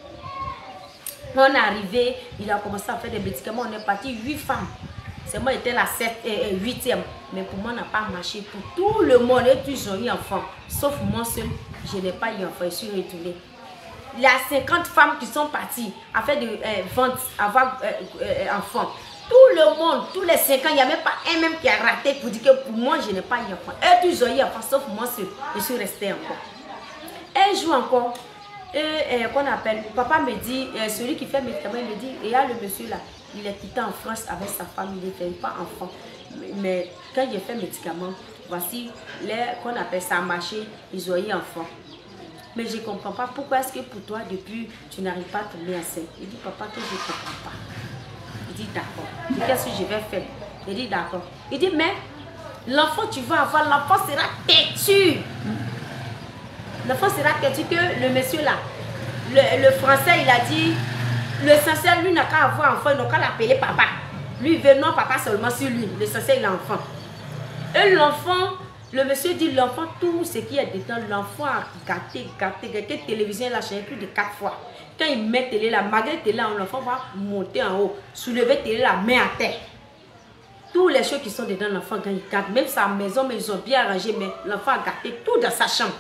On est arrivé, il a commencé à faire des médicaments, on est parti, huit femmes. C'est moi qui étais la huitième. Mais pour moi, on n'a pas marché. Pour tout le monde, et tous ont eu enfant. Sauf moi seul, je n'ai pas eu enfant. Je suis retournée. Il y a cinquante femmes qui sont parties à faire des euh, ventes, avoir euh, euh, enfant. Tout le monde, tous les cinq ans, il n'y a même pas un même qui a raté pour dire que pour moi, je n'ai pas eu enfant. Et tous ont eu enfant, sauf moi seul. Je suis restée encore. Un jour encore, et, et, qu'on appelle, papa me dit, euh, celui qui fait mes médicaments, il me dit, il y a le monsieur là. Il est quitté en France avec sa femme, il ne fait pas enfant. Mais quand j'ai fait médicaments, voici, qu'on appelle ça marché, ils ont eu enfant. Mais je ne comprends pas pourquoi est-ce que pour toi, depuis, tu n'arrives pas à tomber enceinte. Il dit, papa, que je ne comprends pas. Il dit, d'accord. Qu'est-ce que je vais faire? Il dit, d'accord. Il dit, mais l'enfant, tu vas avoir, l'enfant sera têtu. L'enfant sera têtu que le monsieur là, le, le français, il a dit, le sincère, lui, n'a qu'à avoir enfant, il n'a qu'à l'appeler papa. Lui, il veut non papa seulement sur lui. Le sincère, il a enfant. Et l'enfant, Le monsieur dit l'enfant, tout ce qui est dedans, l'enfant a gâté, gâté, gâté, télévision, il a changé plus de quatre fois. Quand il met télé là, malgré télé là, l'enfant va monter en haut, soulever télé là, main à terre. Tous les choses qui sont dedans, l'enfant, quand il gâte, même sa maison, mais ils ont bien arrangé, mais l'enfant a gâté tout dans sa chambre.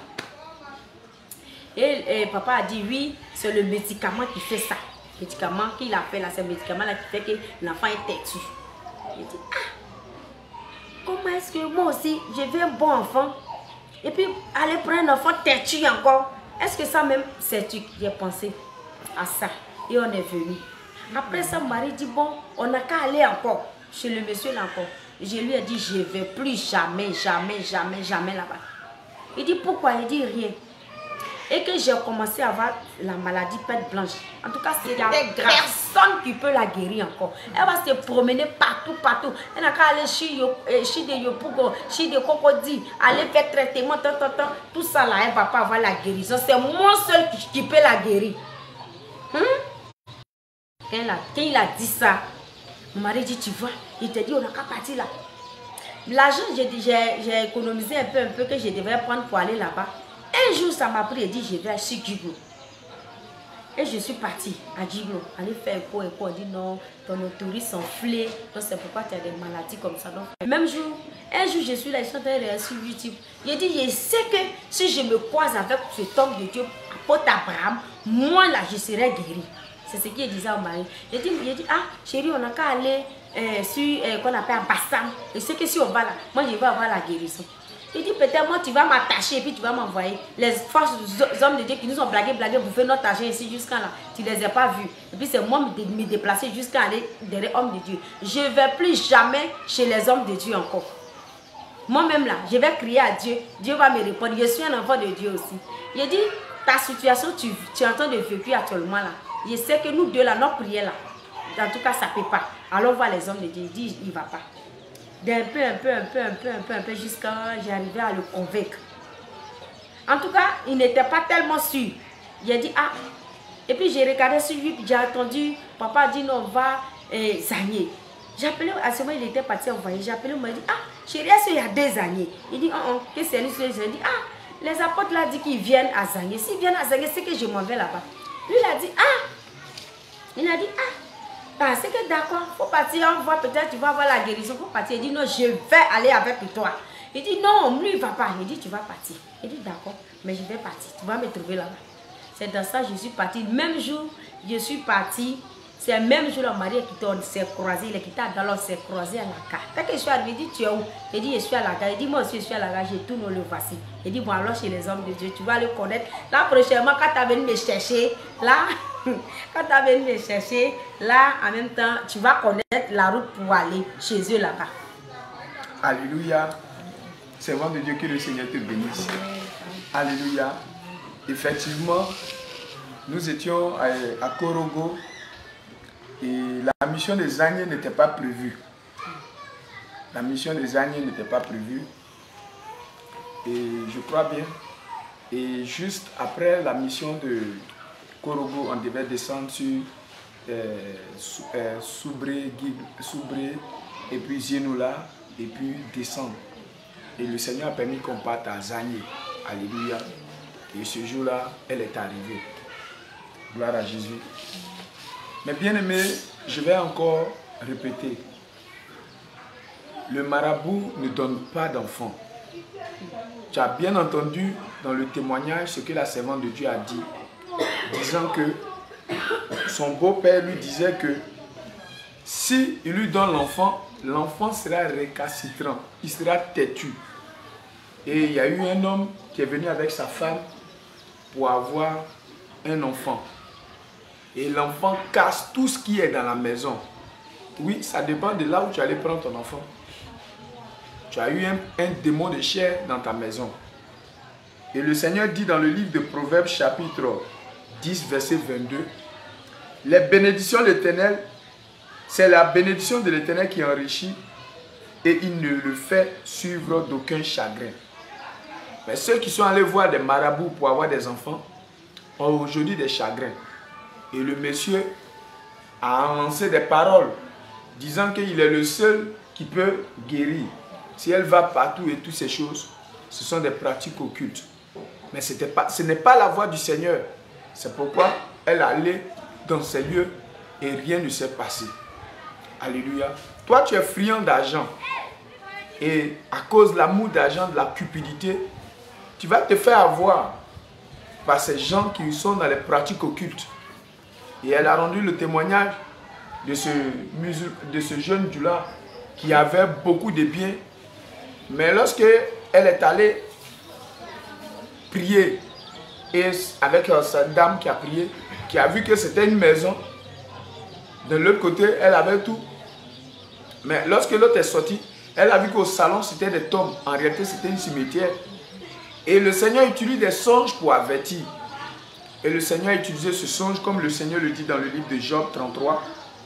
Et, et papa a dit, oui, c'est le médicament qui fait ça. Le médicament qu'il a fait là, c'est le médicament là qui fait que l'enfant est têtu. Il dit, ah, comment est-ce que moi aussi, je veux un bon enfant, et puis aller prendre un enfant têtu encore. Est-ce que ça même, c'est tu qui as pensé à ça? Et on est venu. Après ça, Marie dit, bon, on n'a qu'à aller encore chez le monsieur là encore. Je lui ai dit, je ne vais plus jamais, jamais, jamais, jamais là-bas. Il dit, pourquoi? Il dit, rien. Et que j'ai commencé à avoir la maladie pète blanche. En tout cas, c'est personne qui peut la guérir encore. Elle va se promener partout, partout. Elle n'a qu'à aller chez des Yopougo, chez des Cocody, aller faire traitement, tant, tant, tant. Tout ça là, elle ne va pas avoir la guérison. C'est moi seul qui, qui peux la guérir. Hum? Quand, il a, quand il a dit ça, mon mari dit, tu vois, il te dit, on n'a qu'à partir là. L'argent, j'ai économisé un peu, un peu que je devrais prendre pour aller là-bas. Un jour, ça m'a pris et dit, je vais à Djiglo. Et je suis partie à Djiglo, aller faire écho, écho. On dit non, ton touristes sont flés, donc c'est pourquoi tu as des maladies comme ça. Donc, même jour, un jour, je suis là, je suis en train de sur YouTube. J'ai dit, je sais que si je me croise avec cet homme de Dieu, apôtre Abraham, moi là, je serai guéri. C'est ce qu'il disait au mari. J'ai dit, dit, ah, chérie, on n'a qu'à aller euh, sur, euh, qu'on appelle Bassam. Je sais que si on va là, moi, je vais avoir la guérison. Il dit, peut-être moi, tu vas m'attacher et puis tu vas m'envoyer. Les forces hommes de Dieu qui nous ont blagué, blagué, bouffer notre argent ici jusqu'à là. Tu ne les as pas vus. Et puis c'est moi de me déplacer jusqu'à aller derrière hommes de Dieu. Je ne vais plus jamais chez les hommes de Dieu encore. Moi-même là, je vais crier à Dieu. Dieu va me répondre. Je suis un enfant de Dieu aussi. Il dit, ta situation, tu, tu es en train de vivre actuellement là. Je sais que nous deux là, notre prière là, en tout cas, ça ne peut pas. Alors voir les hommes de Dieu. Il dit, il ne va pas. D'un peu, un peu, un peu, un peu, un peu, un peu, jusqu'à j'arrivais à le convaincre. En tout cas, il n'était pas tellement sûr. Il a dit, ah. Et puis j'ai regardé sur lui, j'ai attendu. Papa a dit, non, on va euh, Zagné. J'ai appelé, à ce moment, il était parti en voyage. J'ai appelé, il m'a dit, ah, chérie, est-ce qu'il y a des années? Il dit, oh, oh, qu'est-ce que c'est? J'ai dit, ah, les apôtres là dit qu'ils viennent à Zagné. S'ils viennent à Zagné, c'est que je m'en vais là-bas. Lui, il a dit, ah. Il a dit, ah. Ah, c'est que d'accord, il faut partir, on voit peut-être tu vas avoir la guérison, il faut partir. Il dit non, je vais aller avec toi. Il dit non, lui il ne va pas. Il dit tu vas partir. Il dit d'accord, mais je vais partir, tu vas me trouver là-bas. C'est dans ça que je suis partie. Le même jour, je suis partie. C'est le même jour, le mari s'est croisé, il est quitté dans l'autre, s'est croisé à la gare. Quand je suis arrivée, il dit tu es où? Il dit je suis à la gare. Il dit moi aussi je suis à la gare, je tourne le voici. Il dit bon alors chez les hommes de Dieu, tu vas le connaître. Là prochainement, quand tu as venu me chercher, là, quand tu as venu me chercher, là en même temps, tu vas connaître la route pour aller chez eux là-bas. Alléluia. C'est vraiment de Dieu que le Seigneur te bénisse. Alléluia. Effectivement, nous étions à, à Korogo. Et la mission des Agnés n'était pas prévue. La mission des Agnés n'était pas prévue. Et je crois bien. Et juste après la mission de Korogo, on devait descendre sur euh, euh, Soubré, Soubré, et puis Zénoula, et puis descendre. Et le Seigneur a permis qu'on parte à Zagné. Alléluia. Et ce jour-là, elle est arrivée. Gloire à Jésus. Mais bien aimé, je vais encore répéter. Le marabout ne donne pas d'enfant. Tu as bien entendu dans le témoignage ce que la servante de Dieu a dit, disant que son beau-père lui disait que si il lui donne l'enfant, l'enfant sera récalcitrant, il sera têtu. Et il y a eu un homme qui est venu avec sa femme pour avoir un enfant. Et l'enfant casse tout ce qui est dans la maison. Oui, ça dépend de là où tu allais prendre ton enfant. Tu as eu un, un démon de chair dans ta maison. Et le Seigneur dit dans le livre de Proverbes chapitre dix, verset vingt-deux, les bénédictions de l'Éternel, c'est la bénédiction de l'Éternel qui enrichit et il ne le fait suivre d'aucun chagrin. Mais ceux qui sont allés voir des marabouts pour avoir des enfants ont aujourd'hui des chagrins. Et le monsieur a lancé des paroles disant qu'il est le seul qui peut guérir. Si elle va partout et toutes ces choses, ce sont des pratiques occultes. Mais c'était pas, ce n'est pas la voix du Seigneur. C'est pourquoi elle allait dans ces lieux et rien ne s'est passé. Alléluia. Toi, tu es friand d'argent. Et à cause de l'amour d'argent, de la cupidité, tu vas te faire avoir par ces gens qui sont dans les pratiques occultes. Et elle a rendu le témoignage de ce, de ce jeune du-là qui avait beaucoup de biens. Mais lorsque elle est allée prier, et avec cette dame qui a prié, qui a vu que c'était une maison, de l'autre côté, elle avait tout. Mais lorsque l'autre est sorti, elle a vu qu'au salon, c'était des tombes. En réalité, c'était une cimetière. Et le Seigneur utilise des songes pour avertir. Et le Seigneur a utilisé ce songe, comme le Seigneur le dit dans le livre de Job trente-trois.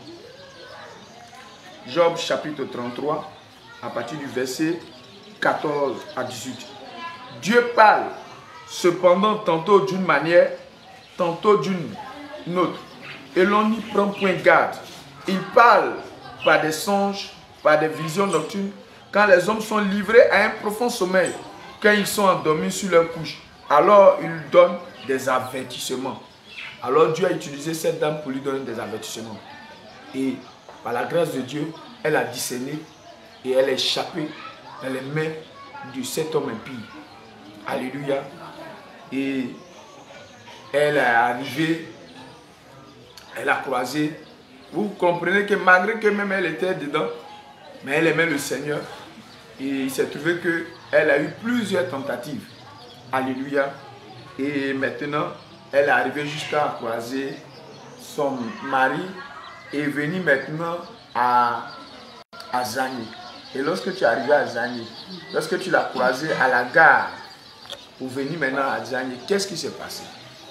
Job chapitre trente-trois, à partir du verset quatorze à dix-huit. Dieu parle, cependant, tantôt d'une manière, tantôt d'une autre. Et l'on n'y prend point garde. Il parle par des songes, par des visions nocturnes, quand les hommes sont livrés à un profond sommeil, quand ils sont endormis sur leur couche. Alors il donne des avertissements. Alors Dieu a utilisé cette dame pour lui donner des avertissements. Et par la grâce de Dieu, elle a discerné et elle a échappé dans les mains de cet homme impie. Alléluia. Et elle est arrivée, elle a croisé. Vous comprenez que malgré que même elle était dedans, mais elle aimait le Seigneur. Et il s'est trouvé qu'elle a eu plusieurs tentatives. Alléluia. Et maintenant, elle est arrivée jusqu'à croiser son mari et venir maintenant à, à Zagné. Et lorsque tu es arrivé à Zagné, lorsque tu l'as croisée à la gare pour venir maintenant à Zagné, qu'est-ce qui s'est passé?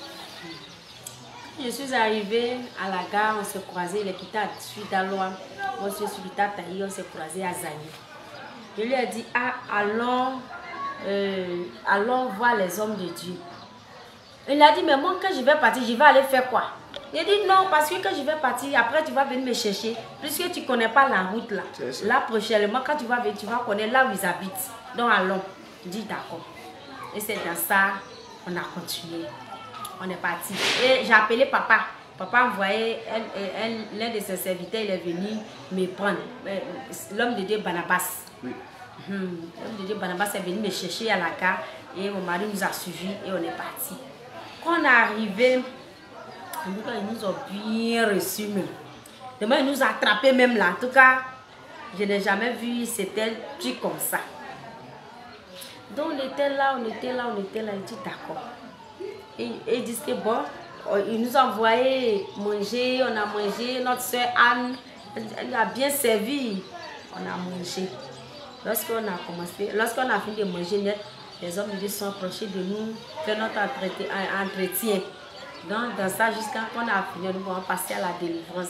Je suis arrivée à la gare, on s'est croisés, il est quitté à suite à Loa. Moi, je suis quitté à Taï, on s'est croisés à Zagné. Je lui ai dit, ah, allons, euh, allons voir les hommes de Dieu. Il a dit, mais moi, quand je vais partir, je vais aller faire quoi? Il dit, non, parce que quand je vais partir, après, tu vas venir me chercher. Puisque tu ne connais pas la route là. Là, prochainement, quand tu vas venir, tu vas connaître là où ils habitent. Donc, allons. Je dis, d'accord. Et c'est dans ça, on a continué. On est parti. Et j'ai appelé papa. Papa envoyé, l'un de ses serviteurs, il est venu me prendre. L'homme de Dieu, Barnabas. Oui. Hum, L'homme de Dieu, Barnabas, est venu me chercher à la gare. Et mon mari nous a suivis et on est parti. Quand on est arrivé, ils nous ont bien reçus même. Demain, ils nous ont attrapés même là. En tout cas, je n'ai jamais vu c'était plus comme ça. Donc on était là, on était là, on était là. Il dit d'accord. Et, et ils disent que bon, ils nous ont envoyé manger, on a mangé. Notre soeur Anne, elle a bien servi. On a mangé. Lorsqu'on a commencé, lorsqu'on a fini de manger net, les hommes ils sont approchés de nous, faire notre entretien. Donc, dans ça, jusqu'à qu'on a fini, nous allons passer à la délivrance.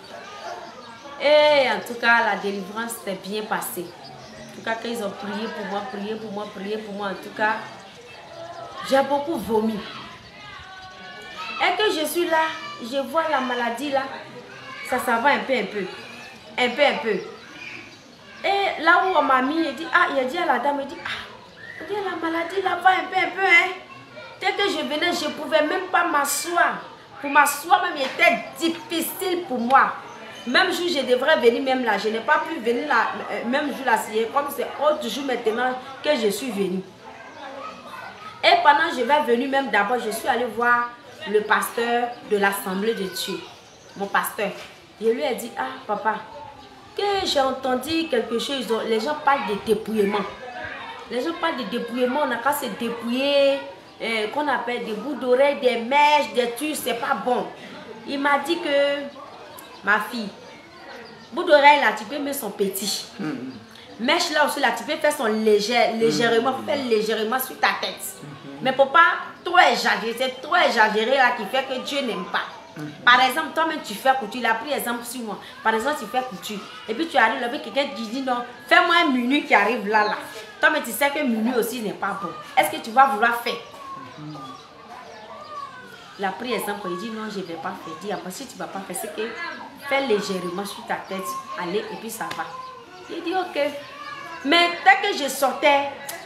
Et en tout cas, la délivrance s'est bien passée. En tout cas, quand ils ont prié pour moi, prié pour moi, prié pour moi, en tout cas, j'ai beaucoup vomi. Et que je suis là, je vois la maladie là, ça, ça va un peu, un peu. Un peu, un peu. Et là où on m'a mis, il dit, ah, il a dit à la dame, il dit, ah, il dit, la maladie là va un peu, un peu, hein. Dès que je venais, je ne pouvais même pas m'asseoir. Pour m'asseoir, même, il était difficile pour moi. Même jour, je devrais venir même là. Je n'ai pas pu venir là, même jour là, comme c'est autre jour maintenant que je suis venue. Et pendant que je vais venir même d'abord, je suis allée voir le pasteur de l'Assemblée de Dieu. Mon pasteur. Je lui ai dit, ah papa, que j'ai entendu quelque chose, les gens parlent de dépouillement. Les gens parlent de dépouillement, on n'a qu'à se dépouiller, euh, qu'on appelle des bouts d'oreilles, des mèches, des trucs, c'est pas bon. Il m'a dit que, ma fille, bout d'oreille là, tu peux mettre son petit. Mm-hmm. Mèche là aussi là, tu peux faire son léger, légèrement, mm-hmm. faire légèrement sur ta tête. Mm-hmm. Mais pour pas trop exagérer, c'est trop exagéré là qui fait que Dieu n'aime pas. Mm-hmm. Par exemple, toi-même tu fais couture, il a pris exemple sur moi. Par exemple, tu fais couture. Et puis tu arrives là, quelqu'un qui dit non, fais-moi un minuit qui arrive là, là. Toi-même tu sais que minuit aussi n'est pas bon. Est-ce que tu vas vouloir faire? Mm-hmm. Il a pris exemple, il dit non, je ne vais pas faire. Il dit, après si tu ne vas pas faire, c'est que fais légèrement sur ta tête, allez, et puis ça va. Il dit ok. Mais dès que je sortais,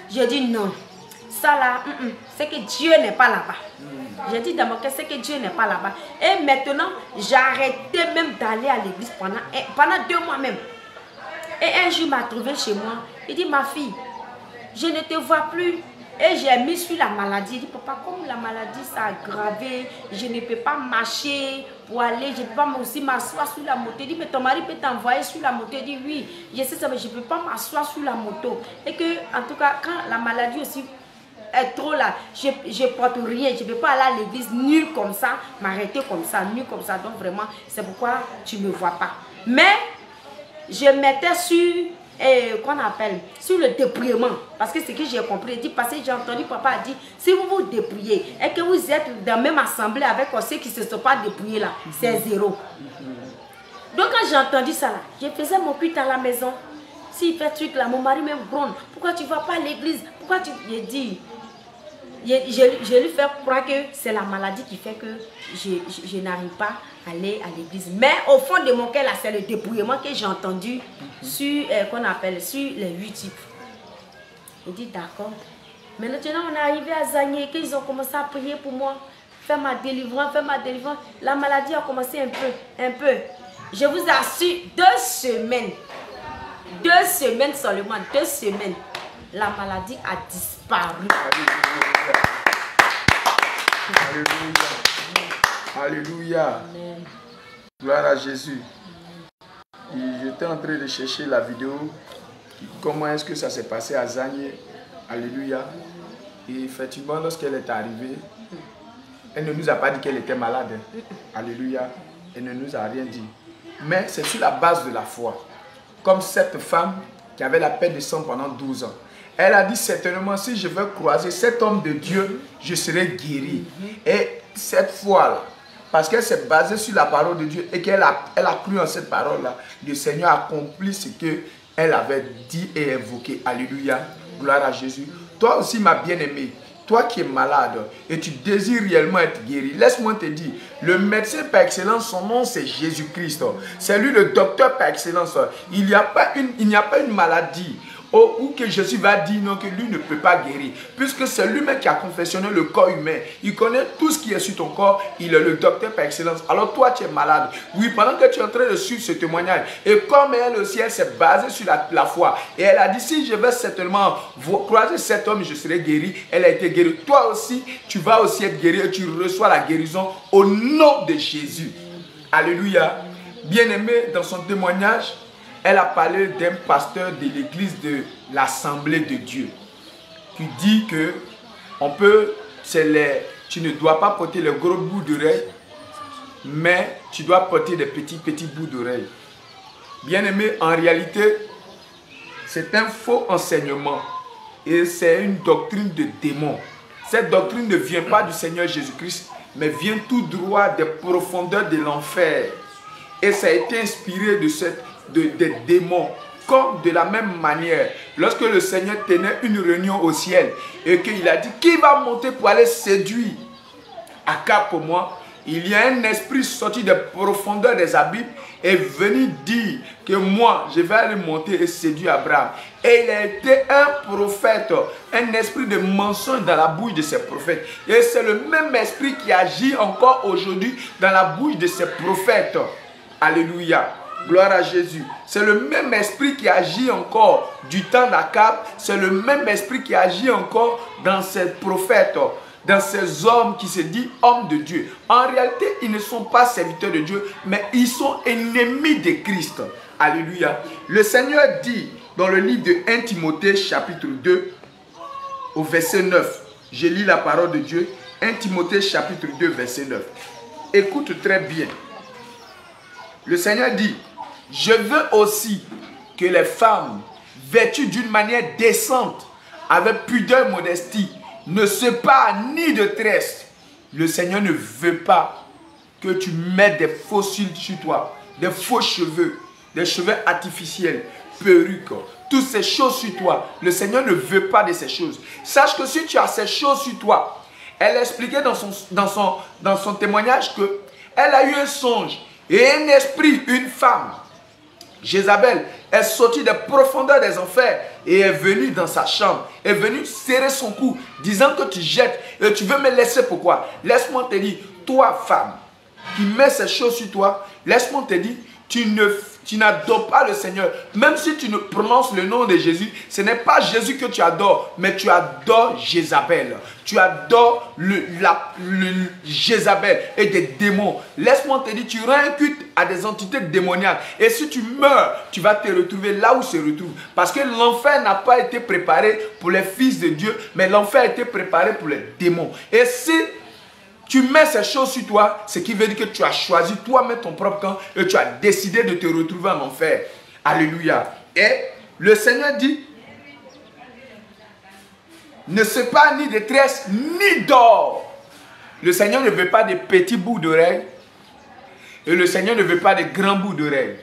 J'ai dit non. Ça là, mm, mm, c'est que Dieu n'est pas là-bas. J'ai dit dans mon cœur, c'est que Dieu n'est pas là-bas. Et maintenant, j'ai arrêté même d'aller à l'église pendant, pendant deux mois même. Et un jour, il m'a trouvé chez moi. Il dit, ma fille, je ne te vois plus. Et j'ai mis sur la maladie. Il dit, papa, comme la maladie s'est aggravée, je ne peux pas marcher pour aller, je ne peux pas aussi m'asseoir sur la moto. Il dit, mais ton mari peut t'envoyer sur la moto. Il dit, oui, je sais ça, mais je ne peux pas m'asseoir sur la moto. Et que, en tout cas, quand la maladie aussi est trop là, je ne porte rien, je ne peux pas aller à l'église nul comme ça, m'arrêter comme ça, nul comme ça. Donc vraiment, c'est pourquoi tu ne me vois pas. Mais, je mettais sur... Et qu'on appelle sur le dépouillement, parce que c'est ce que j'ai compris, dit parce que j'ai entendu papa dire, si vous vous dépouillez et que vous êtes dans la même assemblée avec ceux qui ne se sont pas dépouillés là, c'est zéro. Donc quand j'ai entendu ça là, je faisais mon culte à la maison. S'il fait truc là, mon mari me gronde, pourquoi tu ne vas pas à l'église? Pourquoi tu... J'ai dit, je, je, je lui fais croire que c'est la maladie qui fait que je, je, je n'arrive pas à aller à l'église. Mais au fond de mon cœur, là, c'est le dépouillement que j'ai entendu mm-hmm. sur, euh, qu'on appelle, sur les YouTube. Il dit d'accord. Mais maintenant, on est arrivé à Zagné, qu'ils ont commencé à prier pour moi. Faire ma délivrance, faire ma délivrance. La maladie a commencé un peu, un peu. Je vous assure, deux semaines. Deux semaines seulement, deux semaines. La maladie a disparu. Alléluia. Alléluia. Amen. Gloire à Jésus. J'étais en train de chercher la vidéo. Comment est-ce que ça s'est passé à Zagné. Alléluia. Et effectivement, lorsqu'elle est arrivée, elle ne nous a pas dit qu'elle était malade. Alléluia. Elle ne nous a rien dit. Mais c'est sur la base de la foi. Comme cette femme qui avait la paix de sang pendant douze ans. Elle a dit certainement, si je veux croiser cet homme de Dieu, je serai guéri. Et cette fois-là, parce qu'elle s'est basée sur la parole de Dieu et qu'elle a, elle a cru en cette parole-là, le Seigneur a accompli ce qu'elle avait dit et invoqué. Alléluia. Gloire à Jésus. Toi aussi, ma bien-aimée, toi qui es malade et tu désires réellement être guéri, laisse-moi te dire, le médecin par excellence, son nom c'est Jésus-Christ. C'est lui le docteur par excellence. Il n'y a pas une, il n'y a pas une maladie Oh, ou que Jésus va dire non, que lui ne peut pas guérir. Puisque c'est lui-même qui a confectionné le corps humain. Il connaît tout ce qui est sur ton corps. Il est le docteur par excellence. Alors toi, tu es malade. Oui, pendant que tu es en train de suivre ce témoignage. Et comme elle aussi, elle s'est basée sur la, la foi. Et elle a dit, si je vais certainement croiser cet homme, je serai guéri. Elle a été guérie. Toi aussi, tu vas aussi être guéri. Et tu reçois la guérison au nom de Jésus. Alléluia. Bien-aimé, dans son témoignage, elle a parlé d'un pasteur de l'église de l'Assemblée de Dieu qui dit que on peut, les, tu ne dois pas porter les gros bouts d'oreilles, mais tu dois porter des petits petits bouts d'oreilles. Bien aimé, en réalité, c'est un faux enseignement et c'est une doctrine de démon. Cette doctrine ne vient pas du Seigneur Jésus-Christ, mais vient tout droit des profondeurs de l'enfer. Et ça a été inspiré de cette De, des démons. Comme de la même manière, lorsque le Seigneur tenait une réunion au ciel et qu'il a dit qui va monter pour aller séduire Akab pour moi, il y a un esprit sorti des profondeurs des abîmes et venu dire que moi je vais aller monter et séduire Abraham. Et il a été un prophète, un esprit de mensonge dans la bouche de ces prophètes. Et c'est le même esprit qui agit encore aujourd'hui dans la bouche de ces prophètes. Alléluia. Gloire à Jésus. C'est le même esprit qui agit encore du temps d'Akab. C'est le même esprit qui agit encore dans ces prophètes, dans ces hommes qui se disent hommes de Dieu. En réalité, ils ne sont pas serviteurs de Dieu, mais ils sont ennemis de Christ. Alléluia. Le Seigneur dit dans le livre de premier Timothée chapitre deux au verset neuf. Je lis la parole de Dieu. premier Timothée chapitre deux verset neuf. Écoute très bien. Le Seigneur dit: je veux aussi que les femmes, vêtues d'une manière décente, avec pudeur et modestie, ne se parent ni de tresses. Le Seigneur ne veut pas que tu mettes des faux cils sur toi, des faux cheveux, des cheveux artificiels, perruques, toutes ces choses sur toi. Le Seigneur ne veut pas de ces choses. Sache que si tu as ces choses sur toi, elle expliquait dans son, dans son, dans son témoignage qu'elle a eu un songe et un esprit, une femme, Jézabel est sortie des profondeurs des enfers et est venue dans sa chambre, est venue serrer son cou, disant que tu jettes et tu veux me laisser pourquoi? Laisse-moi te dire, toi femme, qui met ces choses sur toi, laisse-moi te dire, tu ne tu n'adores pas le Seigneur. Même si tu ne prononces le nom de Jésus, ce n'est pas Jésus que tu adores, mais tu adores Jézabel. Tu adores le, la, le Jézabel et des démons. Laisse-moi te dire, tu rends culte à des entités démoniaques. Et si tu meurs, tu vas te retrouver là où se retrouve. Parce que l'enfer n'a pas été préparé pour les fils de Dieu, mais l'enfer a été préparé pour les démons. Et si tu mets ces choses sur toi, ce qui veut dire que tu as choisi toi-même ton propre camp et tu as décidé de te retrouver en enfer. Alléluia. Et le Seigneur dit, ne sépare ni détresse ni d'or. Le Seigneur ne veut pas de petits bouts d'oreilles et le Seigneur ne veut pas de grands bouts d'oreilles.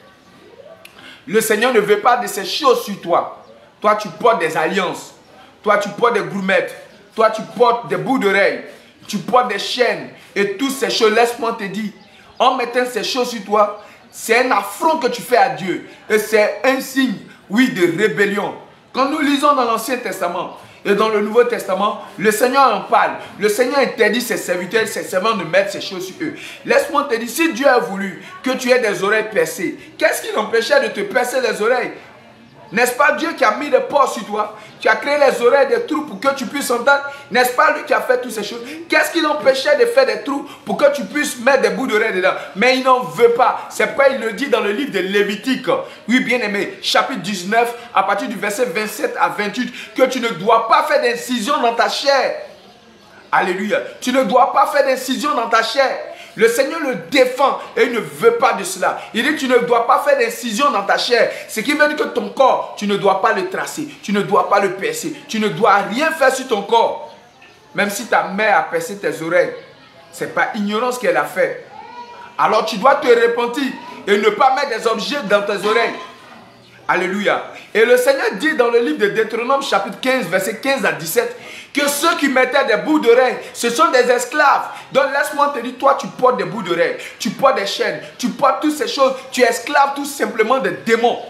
Le Seigneur ne veut pas de ces choses sur toi. Toi, tu portes des alliances. Toi, tu portes des gourmettes. Toi, tu portes des bouts d'oreilles. Tu portes des chaînes et toutes ces choses, laisse-moi te dire, en mettant ces choses sur toi, c'est un affront que tu fais à Dieu. Et c'est un signe, oui, de rébellion. Quand nous lisons dans l'Ancien Testament et dans le Nouveau Testament, le Seigneur en parle. Le Seigneur interdit ses serviteurs, ses servants de mettre ces choses sur eux. Laisse-moi te dire, si Dieu a voulu que tu aies des oreilles percées, qu'est-ce qui l'empêchait de te percer les oreilles? N'est-ce pas Dieu qui a mis des portes sur toi? Tu as créé les oreilles, des trous pour que tu puisses entendre. N'est-ce pas lui qui a fait toutes ces choses? Qu'est-ce qui l'empêchait de faire des trous pour que tu puisses mettre des bouts d'oreilles dedans? Mais il n'en veut pas. C'est pourquoi il le dit dans le livre de Lévitique. Oui, bien aimé, chapitre dix-neuf, à partir du verset vingt-sept à vingt-huit, que tu ne dois pas faire d'incision dans ta chair. Alléluia. Tu ne dois pas faire d'incision dans ta chair. Le Seigneur le défend et il ne veut pas de cela. Il dit que tu ne dois pas faire d'incision dans ta chair. Ce qui veut dire que ton corps, tu ne dois pas le tracer. Tu ne dois pas le percer. Tu ne dois rien faire sur ton corps. Même si ta mère a percé tes oreilles. Ce n'est pas ignorance qu'elle a fait. Alors tu dois te repentir et ne pas mettre des objets dans tes oreilles. Alléluia. Et le Seigneur dit dans le livre de Deutéronome chapitre quinze, verset quinze à dix-sept, que ceux qui mettaient des bouts d'oreilles, ce sont des esclaves. Donc laisse-moi te dire, toi tu portes des bouts d'oreilles, tu portes des chaînes, tu portes toutes ces choses, tu es esclave tout simplement des démons.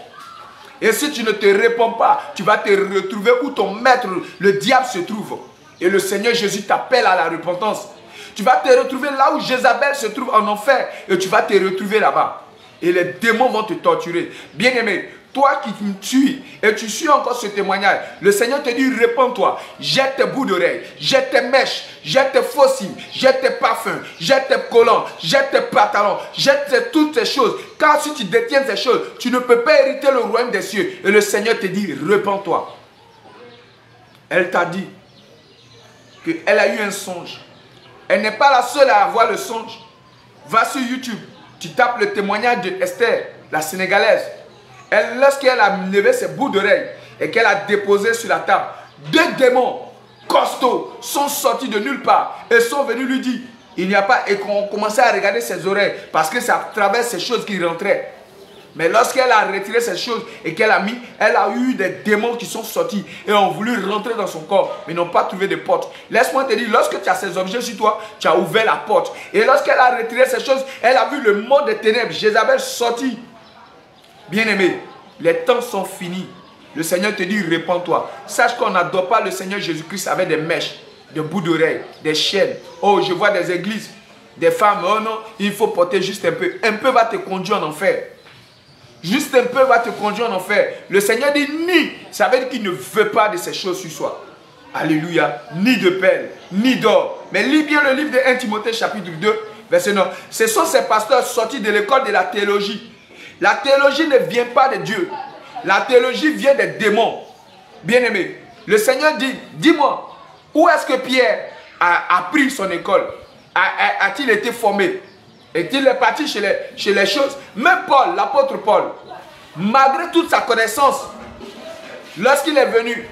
Et si tu ne te réponds pas, tu vas te retrouver où ton maître, le diable, se trouve. Et le Seigneur Jésus t'appelle à la repentance. Tu vas te retrouver là où Jézabel se trouve en enfer et tu vas te retrouver là-bas. Et les démons vont te torturer. Bien-aimé, toi qui me tues et tu suis encore ce témoignage, le Seigneur te dit, réponds-toi, jette tes bouts d'oreilles, jette tes mèches, jette tes fossiles, jette tes parfums, jette tes collants, jette tes pantalons, jette toutes ces choses. Car si tu détiens ces choses, tu ne peux pas hériter le royaume des cieux. Et le Seigneur te dit, réponds-toi. Elle t'a dit qu'elle a eu un songe. Elle n'est pas la seule à avoir le songe. Va sur YouTube, tu tapes le témoignage de Esther, la Sénégalaise. Elle, lorsqu'elle a levé ses bouts d'oreilles et qu'elle a déposé sur la table, deux démons costauds sont sortis de nulle part et sont venus lui dire, il n'y a pas, et qu'on commençait à regarder ses oreilles parce que c'est à travers ces choses qui rentraient. Mais lorsqu'elle a retiré ces choses et qu'elle a mis, elle a eu des démons qui sont sortis et ont voulu rentrer dans son corps, mais n'ont pas trouvé de porte. Laisse-moi te dire, lorsque tu as ces objets sur toi, tu as ouvert la porte. Et lorsqu'elle a retiré ces choses, elle a vu le monde des ténèbres, Jézabel sorti. Bien-aimé, les temps sont finis. Le Seigneur te dit, répands-toi. Sache qu'on n'adore pas le Seigneur Jésus-Christ avec des mèches, des bouts d'oreilles, des chaînes. Oh, je vois des églises, des femmes, oh non, il faut porter juste un peu. Un peu va te conduire en enfer. Juste un peu va te conduire en enfer. Le Seigneur dit ni. Ça veut dire qu'il ne veut pas de ces choses sur soi. Alléluia. Ni de perles, ni d'or. Mais lis bien le livre de premier Timothée chapitre deux, verset neuf. Ce sont ces pasteurs sortis de l'école de la théologie. La théologie ne vient pas de Dieu. La théologie vient des démons. Bien-aimé, le Seigneur dit, dis-moi, où est-ce que Pierre a appris son école? A-t-il été formé? Est-il parti chez les, chez les choses? Même Paul, l'apôtre Paul, malgré toute sa connaissance, lorsqu'il est venu,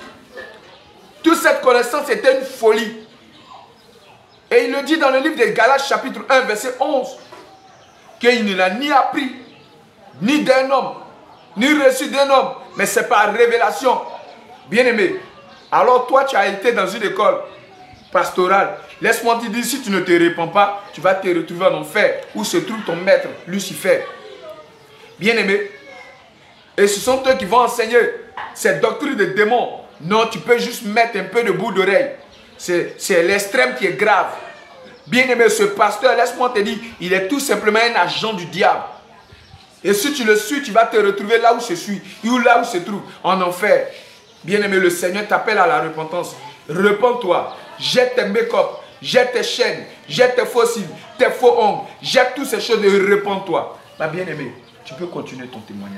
toute cette connaissance était une folie. Et il le dit dans le livre de Galates chapitre un, verset onze, qu'il ne l'a ni appris, ni d'un homme, ni reçu d'un homme, mais c'est par révélation. Bien-aimé, alors toi tu as été dans une école pastorale. Laisse-moi te dire, si tu ne te répands pas, tu vas te retrouver en enfer, où se trouve ton maître, Lucifer. Bien-aimé, Et ce sont eux qui vont enseigner cette doctrine de démons. Non, tu peux juste mettre un peu de bout d'oreille. C'est l'extrême qui est grave. Bien aimé, ce pasteur, laisse-moi te dire, il est tout simplement un agent du diable. Et si tu le suis, tu vas te retrouver là où je suis, ou là où se trouve, en enfer. Bien aimé, le Seigneur t'appelle à la repentance. Repends-toi, jette tes make-up, jette tes chaînes, jette tes fossiles, tes faux ongles, jette toutes ces choses et repends-toi. Ma bien aimé, tu peux continuer ton témoignage.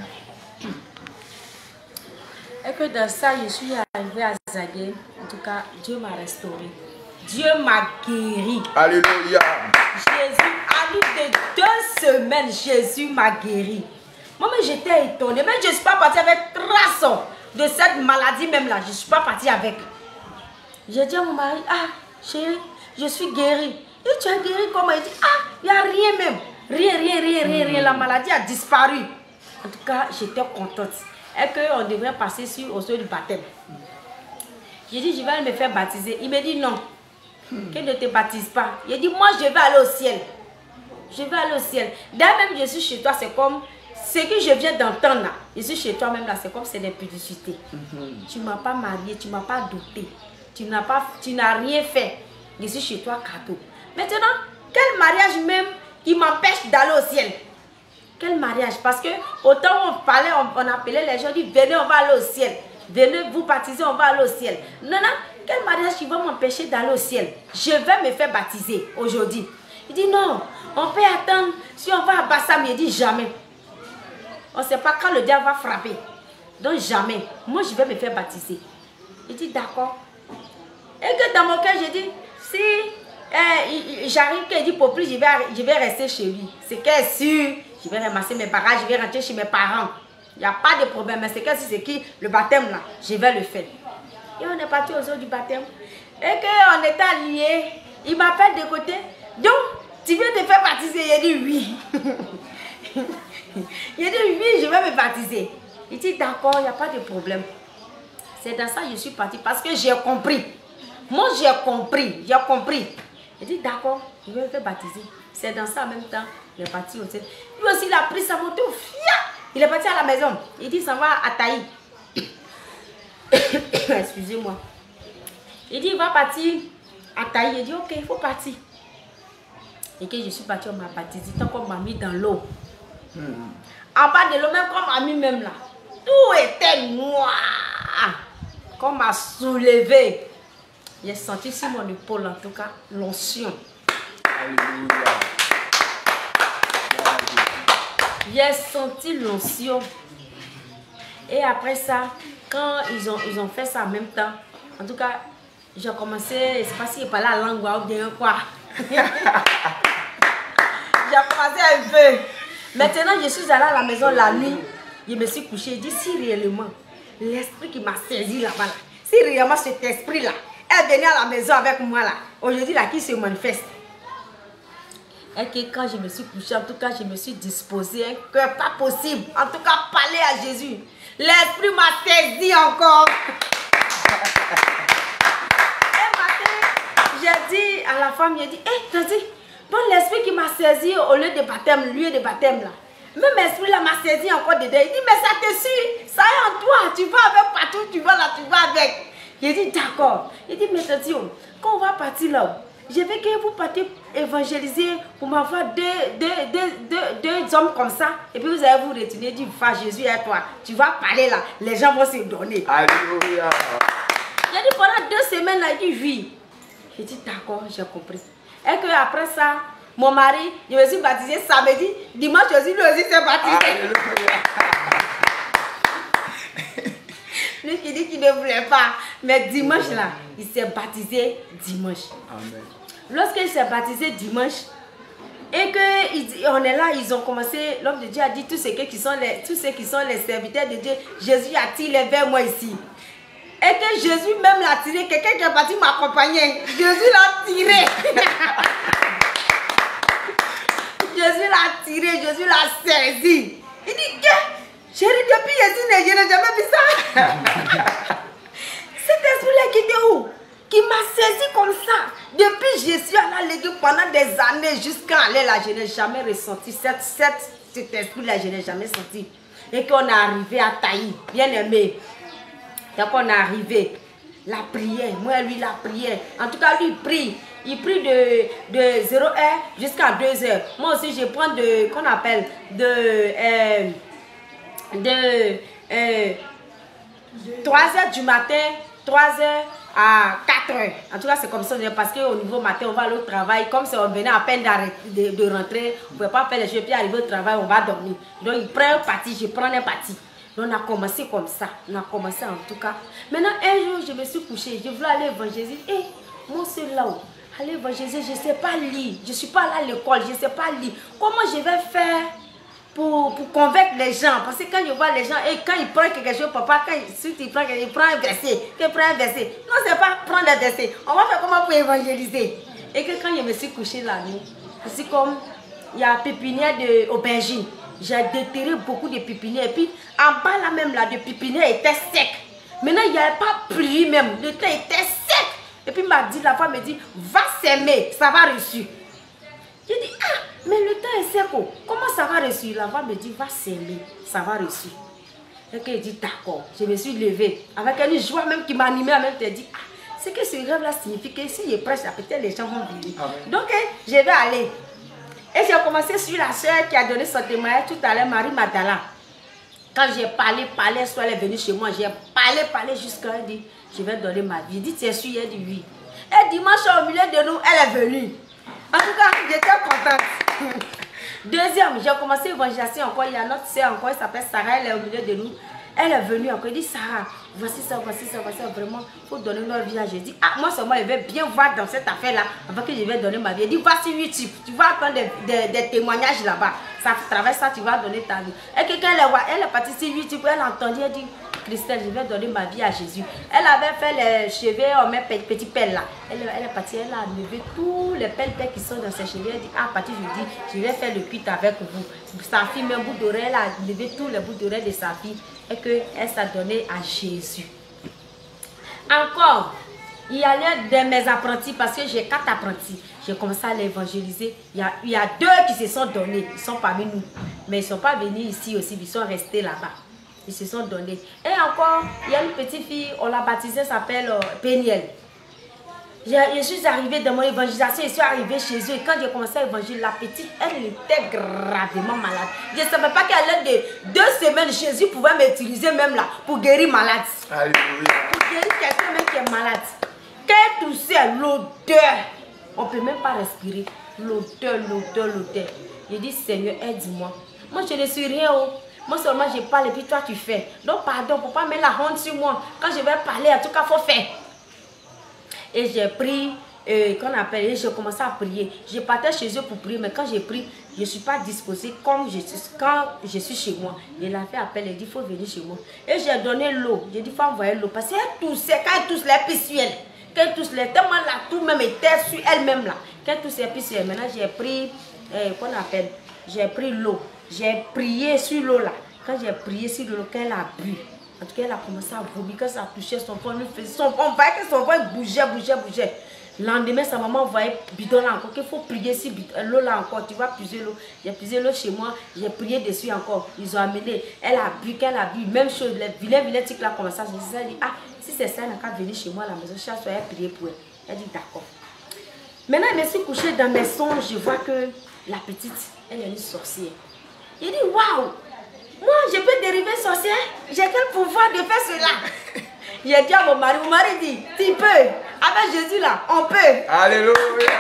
Et que dans ça, je suis arrivée à Zagué. En tout cas, Dieu m'a restauré. Dieu m'a guéri. Alléluia. Jésus, à l'issue de deux semaines, Jésus m'a guéri. Moi, j'étais étonnée. Mais je ne suis pas partie avec trace de cette maladie même là. Je ne suis pas partie avec. J'ai dit à mon mari, ah, chérie, je suis guérie. Et tu as guéri comment? Il dit, ah, il n'y a rien même. Rien, rien, rien, rien, rien. La maladie a disparu. En tout cas, j'étais contente. Et qu'on devrait passer sur, au sol du baptême. J'ai dit, je vais me faire baptiser. Il me dit non. Qu'il ne te baptise pas. Il dit, moi, je vais aller au ciel. Je vais aller au ciel. D'ailleurs, même je suis chez toi, c'est comme ce que je viens d'entendre là. Je suis chez toi, même là, c'est comme c'est des publicités. Mm-hmm. Tu ne m'as pas marié, tu ne m'as pas doté. Tu n'as pas, tu n'as rien fait. Je suis chez toi, cadeau. Maintenant, quel mariage même qui m'empêche d'aller au ciel? Quel mariage? Parce que autant on parlait, on, on appelait les gens, on dit venez, on va aller au ciel. Venez vous baptiser, on va aller au ciel. Non, non, quel mariage qui va m'empêcher d'aller au ciel? Je vais me faire baptiser aujourd'hui. Il dit non, on peut attendre. Si on va à Bassam, il dit jamais. On ne sait pas quand le diable va frapper. Donc jamais. Moi, je vais me faire baptiser. Il dit d'accord. Et que dans mon cœur, j'ai dit, si eh, j'arrive, qu'il dit pour plus, je vais, je vais rester chez lui. C'est qu'elle est sûre. Je vais ramasser mes bagages, je vais rentrer chez mes parents. Il n'y a pas de problème. Mais c'est que si c'est qui le baptême là, je vais le faire. Et on est parti aux jours du baptême. Et qu'on était alliés, il m'appelle de côté. Donc, tu veux te faire baptiser? Il dit oui. Il dit oui, je vais me baptiser. Il dit d'accord, il n'y a pas de problème. C'est dans ça que je suis partie parce que j'ai compris. Moi, j'ai compris. J'ai compris. Il dit d'accord, je vais me faire baptiser. C'est dans ça en même temps. Il est parti au ciel. Lui aussi, il a pris sa moto. Il est parti à la maison. Il dit, ça va à Taï. Excusez-moi. Il dit, il va partir à Taï. Il dit, ok, il faut partir. Et que je suis partie, on m'a baptisé. Tant qu'on m'a mis dans l'eau. Hmm. En bas de l'eau, même qu'on m'a mis même là. Tout était noir. Qu'on m'a soulevé. J'ai senti sur mon épaule, en tout cas, l'onction. Alléluia. J'ai senti l'onction. Et après ça, quand ils ont, ils ont fait ça en même temps, en tout cas, j'ai commencé, je ne sais pas si il parlait la langue ou bien quoi. J'ai commencé un peu. Maintenant, je suis allée à la maison la nuit. Je me suis couchée. Je dis, si réellement, l'esprit qui m'a saisi là-bas, là, si réellement cet esprit-là est venu à la maison avec moi là, aujourd'hui, là, qui se manifeste. Et que quand je me suis couchée, en tout cas, je me suis disposée, un cœur pas possible. En tout cas, parler à Jésus. L'esprit m'a saisi encore. Et matin, j'ai dit à la femme, j'ai dit, hé, hey, t'as dit, bon, l'esprit qui m'a saisi au lieu de baptême, lieu de baptême là. Même l'esprit là m'a saisi encore dedans. Il dit, mais ça te suit, ça est en toi. Tu vas avec partout, tu vas là, tu vas avec. J'ai dit, d'accord. Il dit, mais t'as dit, quand on va partir là, je veux que vous partiez évangéliser pour m'avoir deux, deux, deux, deux, deux hommes comme ça. Et puis vous allez vous retourner, dire, va Jésus et toi. Tu vas parler là, les gens vont se donner. Alléluia. J'ai dit, pendant deux semaines là, il dit, oui. J'ai dit, d'accord, j'ai compris. Et que après ça, mon mari, je me suis baptisé samedi, dimanche aussi, lui aussi s'est baptisé. Alléluia. Lui qui dit qu'il ne voulait pas. Mais dimanche là, il s'est baptisé dimanche. Amen. Lorsqu'il s'est baptisé dimanche, et qu'on est là, ils ont commencé, l'homme de Dieu a dit, tous ceux qui sont les, tous ceux qui sont les serviteurs de Dieu, Jésus a tiré vers moi ici. Et que Jésus même l'a tiré, quelqu'un qui est parti m'accompagner, Jésus l'a tiré. Jésus l'a tiré, Jésus l'a saisi. Il dit que, chérie, depuis Jésus, je n'ai jamais vu ça. Cet esprit-là qui était où? Qui m'a saisi comme ça. Depuis je suis à l'église pendant des années jusqu'à aller là, je n'ai jamais ressenti cette, cette, cet esprit-là, je n'ai jamais senti. et qu'on est arrivé à Taï, bien aimé. Donc on est arrivé, la prière, moi lui la prière. En tout cas lui il prie, il prie de, de zéro heure jusqu'à deux heures. Moi aussi je prends de, qu'on appelle, de, euh, de euh, trois heures du matin, trois heures à quatre heures. En tout cas, c'est comme ça, parce qu'au niveau matin, on va aller au travail. Comme ça, on venait à peine de, de rentrer, on ne pouvait pas faire les jeux, puis arriver au travail, on va dormir. Donc, il prend un parti, je prends un parti. Donc, on a commencé comme ça. On a commencé en tout cas. Maintenant, un jour, je me suis couchée, je voulais aller évangéliser. Et moi, c'est là-haut. Aller évangéliser, je ne sais pas lire. Je ne suis pas là à l'école, je ne sais pas lire. Comment je vais faire Pour, pour convaincre les gens, parce que quand je vois les gens, et quand ils prennent quelque chose, papa, quand il, si il prend, il prend un verset, il prend un verset. Non, c'est pas prendre un verset. On va faire comment pour évangéliser. Et que quand je me suis couchée la nuit, c'est comme, il y a pépinière d'aubergine. J'ai déterré beaucoup de pépinières. Et puis, en bas là même, là, de pépinière était sec. Maintenant, il n'y avait pas plu même. Le terre était sec. Et puis, m'a dit, la femme me dit, va s'aimer, ça va reçu. J'ai dit, ah, mais le temps est sec. Comment ça va reçu? La femme me dit, va s'aimer, ça va reçu. Et qu'elle dit, d'accord. Je me suis levée. Avec une joie même qui m'animait, elle m'a dit, ah, c'est que ce rêve-là signifie que si je prêche, peut-être les gens vont venir. Ah ouais. Donc, je vais aller. Et j'ai commencé sur la soeur qui a donné son témoignage tout à l'heure, Marie Madala. Quand j'ai parlé, parlé, soit elle est venue chez moi, j'ai parlé, parlé jusqu'à elle dit, je vais donner ma vie. Elle dit, tu es sûre? Elle dit, oui. Et dimanche, au milieu de nous, elle est venue. En tout cas, j'étais contente. Deuxième, j'ai commencé l'évangélisation encore. Il y a notre sœur encore, elle s'appelle Sarah, elle est au milieu de nous. Elle est venue encore, elle dit, Sarah, voici ça, voici ça, voici ça, vraiment, il faut donner notre vie à Jésus. Ah, moi seulement, je vais bien voir dans cette affaire-là, avant que je vais donner ma vie. Elle dit, voici YouTube, tu vas prendre des, des, des témoignages là-bas. Ça traverse ça, tu vas donner ta vie. Et quelqu'un, elle, elle est partie sur YouTube, elle a entendu, elle dit, Christelle, je vais donner ma vie à Jésus. Elle avait fait les cheveux, on met petit pelle là. Elle, elle est partie, elle a levé tous les pelles qui sont dans ses cheveux. Elle dit, ah, à partir je dis, je vais faire le culte avec vous. Sa fille met un bout d'oreille, elle a levé tous les bouts d'oreille de sa fille et qu'elle s'est donnée à Jésus. Encore, il y a l'un de mes apprentis, parce que j'ai quatre apprentis. J'ai commencé à l'évangéliser. Il y a, il y a deux qui se sont donnés, ils sont parmi nous. Mais ils ne sont pas venus ici aussi, ils sont restés là-bas. Ils se sont donnés. Et encore, il y a une petite fille, on l'a baptisée, s'appelle euh, Péniel. Je, je suis arrivée dans mon évangélisation, je suis arrivée chez eux. Et quand j'ai commencé à évangéliser, la petite, elle était gravement malade. Je ne savais pas qu'à l'aide de deux semaines, Jésus pouvait m'utiliser même là pour guérir malade. Alléluia. Pour guérir quelqu'un même qui est malade. Quand toussait, l'odeur, on ne peut même pas respirer. L'odeur, l'odeur, l'odeur. Je dis, Seigneur, aide-moi. Moi, je ne suis rien. Oh. Moi seulement je parle et puis toi tu fais. Donc pardon, pour ne pas mettre la honte sur moi. Quand je vais parler, en tout cas, il faut faire. Et j'ai pris, euh, qu'on appelle, et j'ai commencé à prier. Je partais chez eux pour prier, mais quand j'ai pris, je ne suis pas disposée comme je suis, quand je suis chez moi. Il a fait appel, il a dit, il faut venir chez moi. Et j'ai donné l'eau. J'ai dit, il faut envoyer l'eau. Parce qu'elle toussait, quand elle tousse, les pistes sur elle. Quand elle tousse, les tellement la toux même était sur elle-même là. Quand elle tousse, les pistes sur elle. Maintenant, j'ai pris, euh, qu'on appelle, j'ai pris l'eau. J'ai prié sur l'eau là. Quand j'ai prié sur l'eau, qu'elle a bu. En tout cas, elle a commencé à vomir. Quand ça touchait son corps, on voyait que son corps bougeait, bougeait, bougeait. Le lendemain, sa maman voyait bidon là encore, qu'il faut prier sur l'eau là encore. Tu vas puiser l'eau. J'ai puisé l'eau chez moi, j'ai prié dessus encore. Ils ont amené. Elle a bu, qu'elle a bu. Même chose, les vilains, vilains types là comme ça. Je me suis dit, ah, si c'est ça, elle n'a qu'à venir chez moi à la maison. Je suis allée prier pour elle. Elle dit, d'accord. Maintenant, je me suis couchée dans mes songes. Je vois que la petite, elle est une sorcière. Il dit, waouh! Moi, je peux dériver sorcière? J'ai quel pouvoir de faire cela? J'ai dit à mon mari, mon mari dit, tu peux. Avec Jésus là, on peut. Alléluia.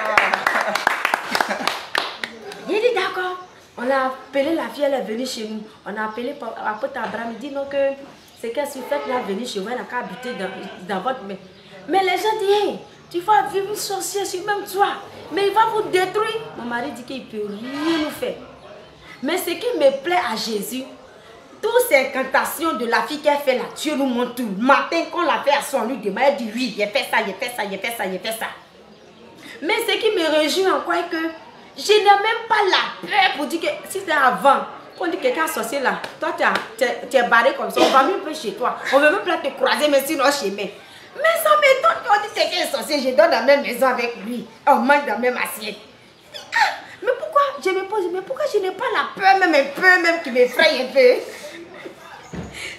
Il dit, d'accord. On a appelé la fille, elle est venue chez nous. On a appelé apôtre Abraham, il dit non que c'est qu'elle se fait là venir chez vous, elle n'a qu'à habiter dans, dans votre main. Mais les gens disent, hey, tu vas vivre une sorcière sur même toi. Mais il va vous détruire. Mon mari dit qu'il ne peut rien nous faire. Mais ce qui me plaît à Jésus, toutes ces incantations de la fille qu'elle fait là, Dieu nous montre tout. Le matin, quand on l'a fait à son lui demain, elle dit oui, il fait ça, il fait ça, il fait ça, il fait ça. Mais ce qui me réjouit encore est que je n'ai même pas la peur pour dire que si c'est avant, quand on dit quelqu'un est sorcier là, toi tu es, es, es barré comme ça, on va même plus chez toi. On ne veut même pas te croiser, mais sinon chez moi. Mais ça m'étonne qu'on dit quelqu'un est sorcier, je dors dans la même maison avec lui, on mange dans la même assiette. Ah, mais pourquoi, je me pose, mais pourquoi je n'ai pas la peur, même un peu, même qui m'effraie un peu?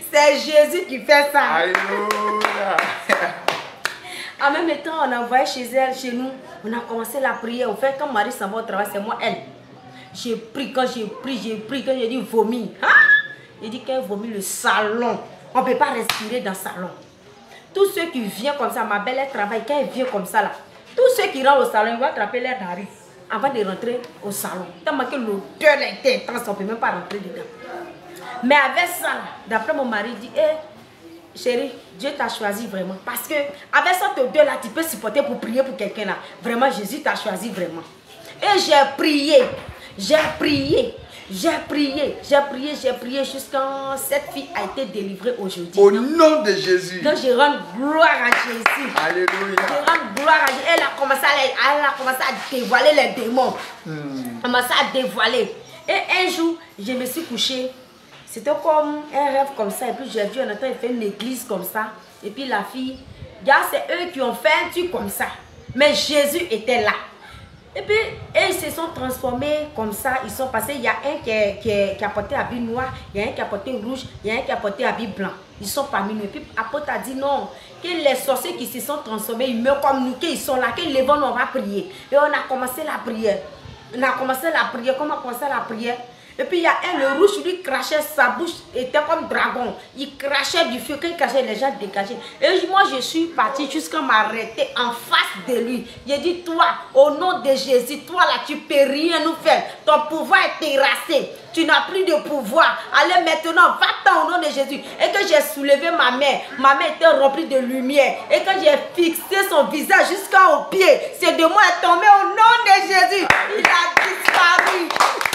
c'est Jésus qui fait ça. Alléluia. En même temps, on a envoyé chez elle, chez nous. On a commencé la prière. Au fait, quand Marie s'en va au travail, c'est moi, elle. J'ai pris, quand j'ai pris, j'ai pris, quand j'ai dit vomi. Hein? J'ai dit qu'elle vomit le salon. On ne peut pas respirer dans le salon. Tous ceux qui viennent comme ça, ma belle, elle travaille, quand elle vient comme ça, là, tous ceux qui rentrent au salon, ils vont attraper l'air d'arrivée avant de rentrer au salon. Tellement que l'odeur était intense, on ne peut même pas rentrer dedans. Mais avec ça, d'après mon mari, il dit, hé, hey, chérie, Dieu t'a choisi vraiment. Parce que avec cette odeur-là, tu peux supporter pour prier pour quelqu'un là. Vraiment, Jésus t'a choisi vraiment. Et j'ai prié, j'ai prié. J'ai prié, j'ai prié, j'ai prié jusqu'à cette fille a été délivrée aujourd'hui. Au nom de Jésus. Donc je rends gloire à Jésus. Alléluia. Je rends gloire à Jésus. Elle a commencé à, elle a commencé à dévoiler les démons. Hmm. Elle a commencé à dévoiler. Et un jour, je me suis couchée. C'était comme un rêve comme ça. Et puis j'ai vu, en attendant, il fait une église comme ça. Et puis la fille, c'est eux qui ont fait un truc comme ça. Mais Jésus était là. Et puis, ils se sont transformés comme ça, ils sont passés, il y a un qui, est, qui, est, qui a porté habit noir, il y a un qui a porté rouge, il y a un qui a porté habit blanc. Ils sont parmi nous. Et puis, l'apôtre a dit non, que les sorciers qui se sont transformés, ils meurent comme nous, qu'ils sont là, que les vents, on va prier. Et on a commencé la prière. On a commencé la prière, comment on a commencé la prière? Et puis il y a un, le rouge, lui crachait, sa bouche était comme dragon. Il crachait du feu, quand il crachait, les gens dégageaient. Et moi, je suis partie jusqu'à m'arrêter en face de lui. J'ai dit, toi, au nom de Jésus, toi là, tu ne peux rien nous faire. Ton pouvoir est terrassé. Tu n'as plus de pouvoir. Allez maintenant, va-t'en au nom de Jésus. Et que j'ai soulevé ma main, ma main était remplie de lumière. Et quand j'ai fixé son visage jusqu'au pied, ce démon est tombé au nom de Jésus. Il a disparu.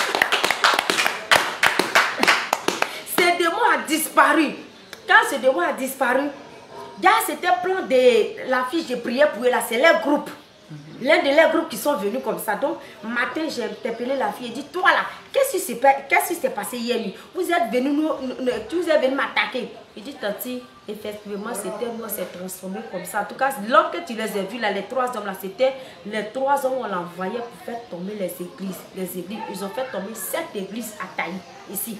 Ce démon a disparu. Quand ce démon a disparu, c'était plein de la fiche de prière pour eux là, c'est leur groupe. L'un de leurs groupes qui sont venus comme ça. Donc, matin, j'ai interpellé la fille et dit, toi là, qu'est-ce qui s'est passé hier nuit? Vous êtes venu nous, vous êtes venu m'attaquer. Il dit, Tati, effectivement, c'était nous, on s'est transformé comme ça. En tout cas, l'homme que tu les as vus là, les trois hommes là, c'était les trois hommes, on l'envoyait pour faire tomber les églises. Les églises, ils ont fait tomber sept églises à Taï, ici.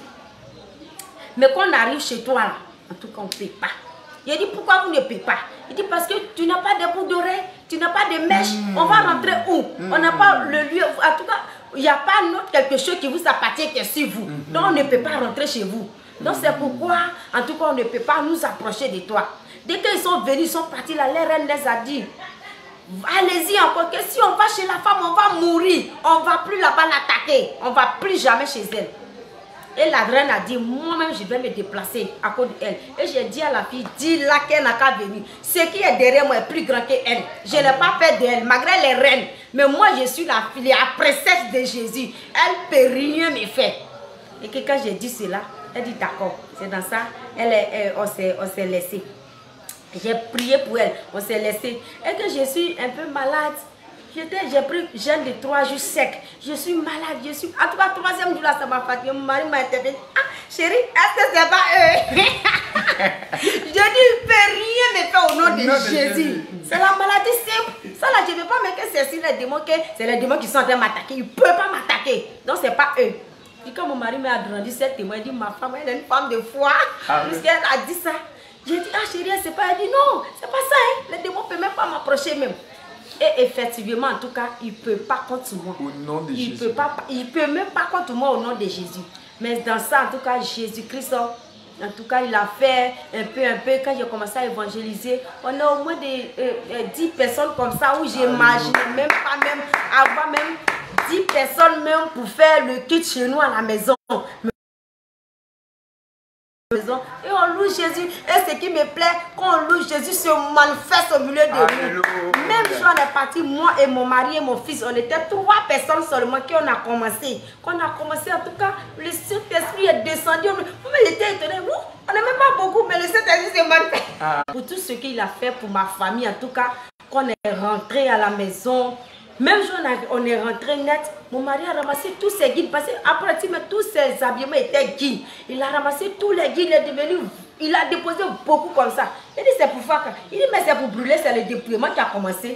Mais quand on arrive chez toi là, en tout cas, on ne paie pas. Il dit, pourquoi vous ne payez pas? Il dit, parce que tu n'as pas de bouts d'oreille, tu n'as pas de mèche. Mmh. On va rentrer où? Mmh. On n'a pas le lieu. En tout cas, il n'y a pas autre quelque chose qui vous appartient que sur vous. Mmh. Donc, on ne peut pas rentrer chez vous. Donc, c'est pourquoi, en tout cas, on ne peut pas nous approcher de toi. Dès qu'ils sont venus, ils sont partis là, la reine les a dit, allez-y encore, que si on va chez la femme, on va mourir. On ne va plus là-bas l'attaquer. On ne va plus jamais chez elle. Et la reine a dit, moi-même, je vais me déplacer à cause d'elle. Et j'ai dit à la fille, dis-la qu'elle n'a qu'à venir. Ce qui est derrière moi est plus grand qu'elle. Je n'ai pas peur d'elle, malgré les reines. Mais moi, je suis la fille, la princesse de Jésus. Elle ne peut rien me faire. Et que quand j'ai dit cela, elle dit, d'accord, c'est dans ça, elle, elle, on s'est laissé. J'ai prié pour elle, on s'est laissé. Et que je suis un peu malade. J'ai pris jeûne de trois jours secs. Je suis malade. Je suis... En tout cas, troisième jour là, ça m'a fatigué. Mon mari m'a interpellé. Ah, chérie, est-ce que c'est pas eux? Je dis, il ne peut rien me faire au nom de, de Jésus. C'est la maladie simple. Ça là, je ne veux pas mettre que c'est si les démons, c'est les démons qui sont en train de m'attaquer. Ils ne peuvent pas m'attaquer. Donc, ce n'est pas eux. Puis quand mon mari m'a agrandi cette témoin, il dit, ma femme, elle est une femme de foi. Ah, puisqu'elle a dit ça. J'ai dit, ah chérie, c'est pas. Elle dit, non, c'est pas ça. Hein. Les démons ne peuvent même pas m'approcher même. Et effectivement, en tout cas, il ne peut pas contre moi. Au nom de il Jésus. Peut pas, il ne peut même pas contre moi au nom de Jésus. Mais dans ça, en tout cas, Jésus-Christ, en tout cas, il a fait un peu, un peu. Quand j'ai commencé à évangéliser, on a au moins des, euh, dix personnes comme ça où j'imaginais même pas même avoir même dix personnes même pour faire le culte chez nous à la maison. Et on loue Jésus. Et ce qui me plaît, quand on loue Jésus, se manifeste au milieu de nous. Même si on est parti, moi et mon mari et mon fils, on était trois personnes seulement qui on a commencé. Quand on a commencé, en tout cas, le Saint-Esprit est descendu. Moi, j'étais étonné. On n'est même pas beaucoup, mais le Saint-Esprit s'est manifesté. Ah. Pour tout ce qu'il a fait pour ma famille, en tout cas, quand on est rentré à la maison, même si on est rentré net, mon mari a ramassé tous ses guides parce qu'après tous ses habillements étaient guides. Il a ramassé tous les guides, il est devenu, il a déposé beaucoup comme ça. Il dit c'est pour faire, il dit mais c'est pour brûler, c'est le dépouillement qui a commencé.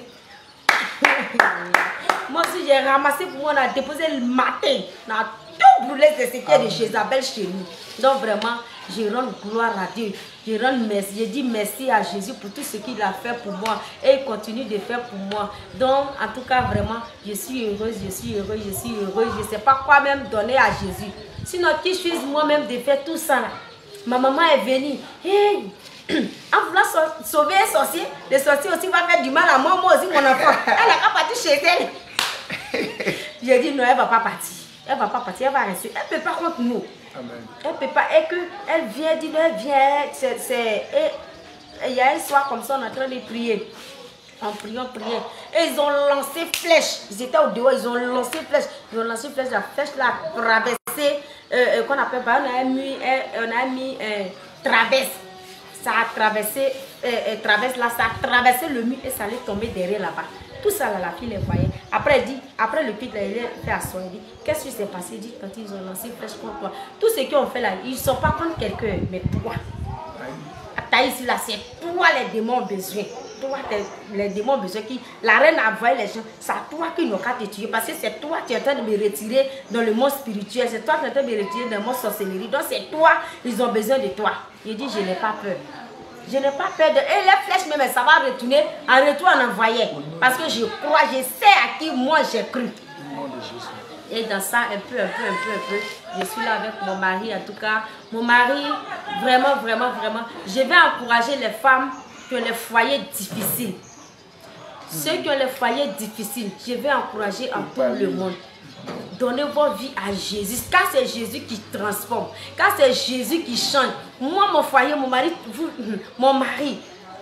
Moi aussi j'ai ramassé pour moi, on a déposé le matin, on a tout brûlé, c'est ce qui est de Jézabel chez nous. Donc vraiment, je rends gloire à Dieu. Je rends merci. Je dis merci à Jésus pour tout ce qu'il a fait pour moi. Et il continue de faire pour moi. Donc, en tout cas, vraiment, je suis heureuse, je suis heureuse, je suis heureuse. Je ne sais pas quoi même donner à Jésus. Sinon, qui suis moi-même de faire tout ça là? Ma maman est venue. Hey, en voulant sauver un sorcier, le sorcier aussi va faire du mal à moi, moi aussi, mon enfant. Elle n'a pas parti chez elle. J'ai dit non, elle ne va pas partir. Elle ne va pas partir, elle va rester. Elle ne peut pas contre nous. Amen. Elle ne peut pas. Et qu'elle vient, dit, elle vient. C'est, il y a un soir comme ça, on est en train de prier. En priant, priant. Et ils ont lancé flèche. Ils étaient au dehors, ils ont lancé flèche. Ils ont lancé flèche. La flèche l'a traversé. Euh, qu'on appelle pas, on a mis, on a mis euh, traverse. Ça a traversé, euh, euh, traverse là, ça a traversé le mur et ça allait tomber derrière là-bas. Tout ça là, la fille les voyait. Après, elle dit, après le pic, elle est fait asseoir. Elle dit, qu'est-ce qui s'est passé? Elle dit, quand ils ont lancé flèche contre toi. Tout ce qu'ils ont fait là, ils ne sont pas contre quelqu'un, mais toi. Taïs là, c'est toi les démons besoin. Toi, les démons besoin qui, la reine a envoyé les gens, c'est toi qui n'ont qu'à te tuer. Parce que c'est toi qui es en train de me retirer dans le monde spirituel. C'est toi qui es en train de me retirer dans le monde sorcellerie. Donc c'est toi, ils ont besoin de toi. Il dit, je n'ai pas peur. Je n'ai pas peur de... Et les flèches même, ça va retourner. En retour, on envoyait. Parce que je crois, je sais à qui moi j'ai cru. Et dans ça, un peu, un peu, un peu, un peu, je suis là avec mon mari. En tout cas, mon mari, vraiment, vraiment, vraiment, je vais encourager les femmes qui ont les foyers difficiles. Ceux qui ont les foyers difficiles, je vais encourager en tout le monde. Donnez votre vie à Jésus, car c'est Jésus qui transforme, car c'est Jésus qui change. Moi, mon foyer, mon mari, vous, mon mari,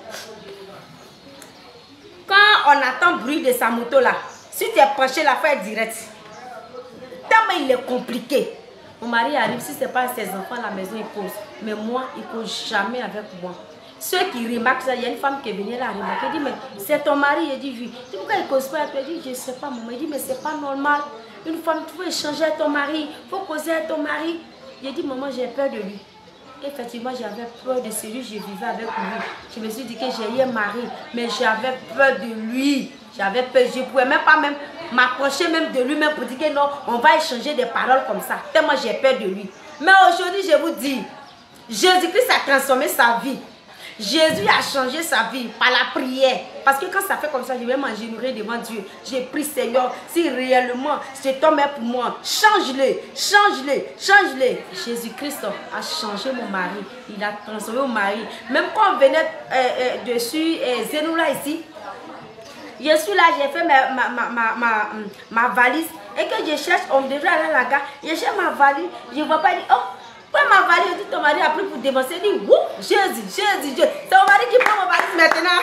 quand on attend le bruit de sa moto là, si tu es penché, la fois est directe. Tellement il est compliqué. Mon mari arrive, si ce n'est pas ses enfants à la maison, il cause. Mais moi, il ne cause jamais avec moi. Ceux qui remarquent ça, il y a une femme qui est venue là remarquer. Elle dit, mais c'est ton mari. Il dit, oui. Il dit, pourquoi il ne cause pas? Elle dit, je ne sais pas, maman. Il dit, mais ce n'est pas normal. Une femme, tu veux échanger avec ton mari. Il faut causer avec ton mari. Il dit, maman, j'ai peur de lui. Effectivement, j'avais peur de celui que je vivais avec lui. Je me suis dit que j'ai eu un mari, mais j'avais peur de lui. J'avais peur. Je ne pouvais même pas même m'approcher même de lui, même pour dire que non, on va échanger des paroles comme ça. Tellement j'ai peur de lui. Mais aujourd'hui, je vous dis, Jésus-Christ a transformé sa vie. Jésus a changé sa vie par la prière. Parce que quand ça fait comme ça, je vais m'agenouiller devant Dieu. J'ai pris, Seigneur, si réellement c'est ton mère pour moi, change-le, change-le, change-le. Jésus-Christ a changé mon mari. Il a transformé mon mari. Même quand on venait euh, euh, dessus, euh, Zenoula ici, je suis là, j'ai fait ma, ma, ma, ma, ma, ma valise. Et que je cherche, on devrait aller à la gare. Je cherche ma valise, je ne vois pas, dire, oh, ma valise, je dis, ton mari a pris pour dévancer. Il dit, ouh, Jésus, Jésus, Dieu. C'est ton mari qui prend ma valise maintenant.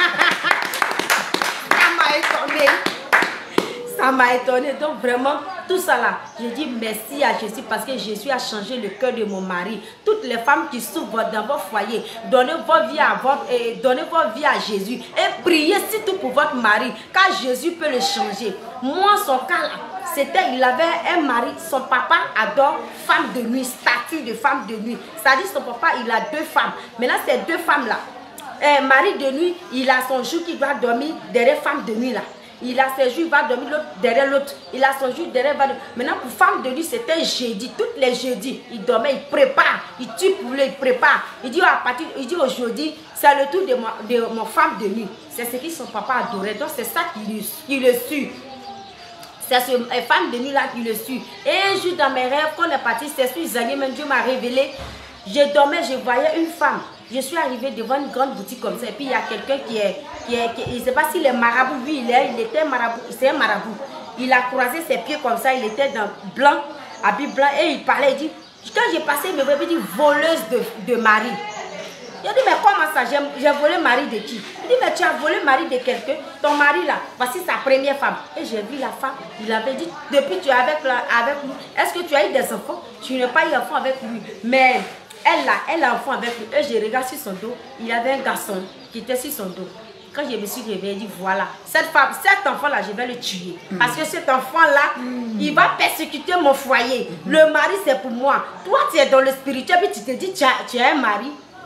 Ça m'a étonné. Ça m'a étonné. Donc vraiment, tout ça là, je dis merci à Jésus parce que Jésus a changé le cœur de mon mari. Toutes les femmes qui souffrent dans votre foyer, donnez votre vie à, votre, et donnez votre vie à Jésus. Et priez surtout pour votre mari, car Jésus peut le changer. Moi, son cas là, c'était, il avait un mari, son papa adore femme de nuit, statut de femme de nuit. C'est-à-dire son papa, il a deux femmes. Maintenant, ces deux femmes-là, eh, mari de nuit, il a son jour qui doit dormir derrière femme de nuit là. Il a ses jours, il va dormir l'autre derrière l'autre. Il a son jour derrière l'autre. Maintenant, pour femme de nuit, c'était jeudi. Toutes les jeudis, il dormait, il prépare. Il tue poulet, il prépare. Il dit, à partir, il dit aujourd'hui, c'est le tour de mon, de mon femme de nuit. C'est ce que son papa adorait. Donc, c'est ça qu'il le suit. C'est ce femme de nuit là qui le suit. Et un jour dans mes rêves, quand on est parti, c'est sur Zagé, même Dieu m'a révélé. Je dormais, je voyais une femme. Je suis arrivée devant une grande boutique comme ça. Et puis il y a quelqu'un qui est, qui est, qui, je ne sais pas s'il est marabout. Lui, il, est, il était marabout. C'est un marabout. Il a croisé ses pieds comme ça. Il était dans blanc, habit blanc. Et il parlait. Il dit, quand j'ai passé, il me voyait, il dit, voleuse de, de mari. Il a dit, mais comment ça, j'ai volé le mari de qui? Il dit, mais tu as volé le mari de quelqu'un. Ton mari là, voici sa première femme. Et j'ai vu la femme, il avait dit, depuis tu es avec, avec lui, est-ce que tu as eu des enfants? Tu n'as pas eu d'enfant avec lui. Mais elle là, elle a un enfant avec lui. Et je regarde sur son dos, il y avait un garçon qui était sur son dos. Quand je me suis réveillée, je dis, voilà, cette femme, cet enfant-là, je vais le tuer. Mm. Parce que cet enfant-là, mm. il va persécuter mon foyer. Mm. Le mari, c'est pour moi. Toi, tu es dans le spirituel, puis tu te dis, tu as, tu as un mari.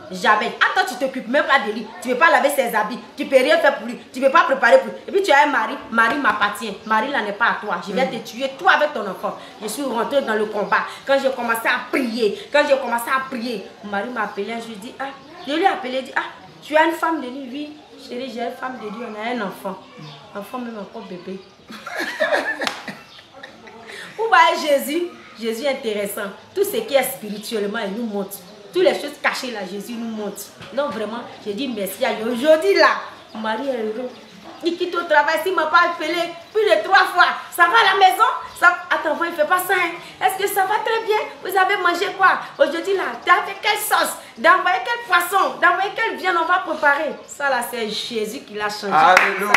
Jamais. Ah, toi, tu t'occupes même pas de lui. Tu ne peux pas laver ses habits. Tu ne peux rien faire pour lui. Tu ne peux pas préparer pour lui. Et puis tu as un mari. Mari m'appartient. Mari là n'est pas à toi. Je viens te tuer, toi avec ton enfant. Je suis rentrée dans le combat. Quand j'ai commencé à prier, quand j'ai commencé à prier, mon mari m'a appelé. Je lui ai dit, ah, je lui ai appelé, dit, ah, tu as une femme de lui, oui. Chérie, j'ai une femme de lui, on a un enfant. Enfant même encore bébé. Vous voyez Jésus, Jésus est intéressant. Tout ce qui est spirituellement, il nous montre. Toutes les choses cachées là, Jésus nous montre. Donc vraiment, je dis merci à lui. Aujourd'hui là, mon mari est heureux. Il quitte au travail, s'il ne m'a pas appelé plus de trois fois. Ça va à la maison? Ça... Attends, il ne fait pas ça. Hein? Est-ce que ça va très bien? Vous avez mangé quoi? Aujourd'hui là, tu as fait quelle sauce? D'envoyer quel poisson? D'envoyer quelle viande on va préparer? Ça là, c'est Jésus qui l'a changé. Alléluia.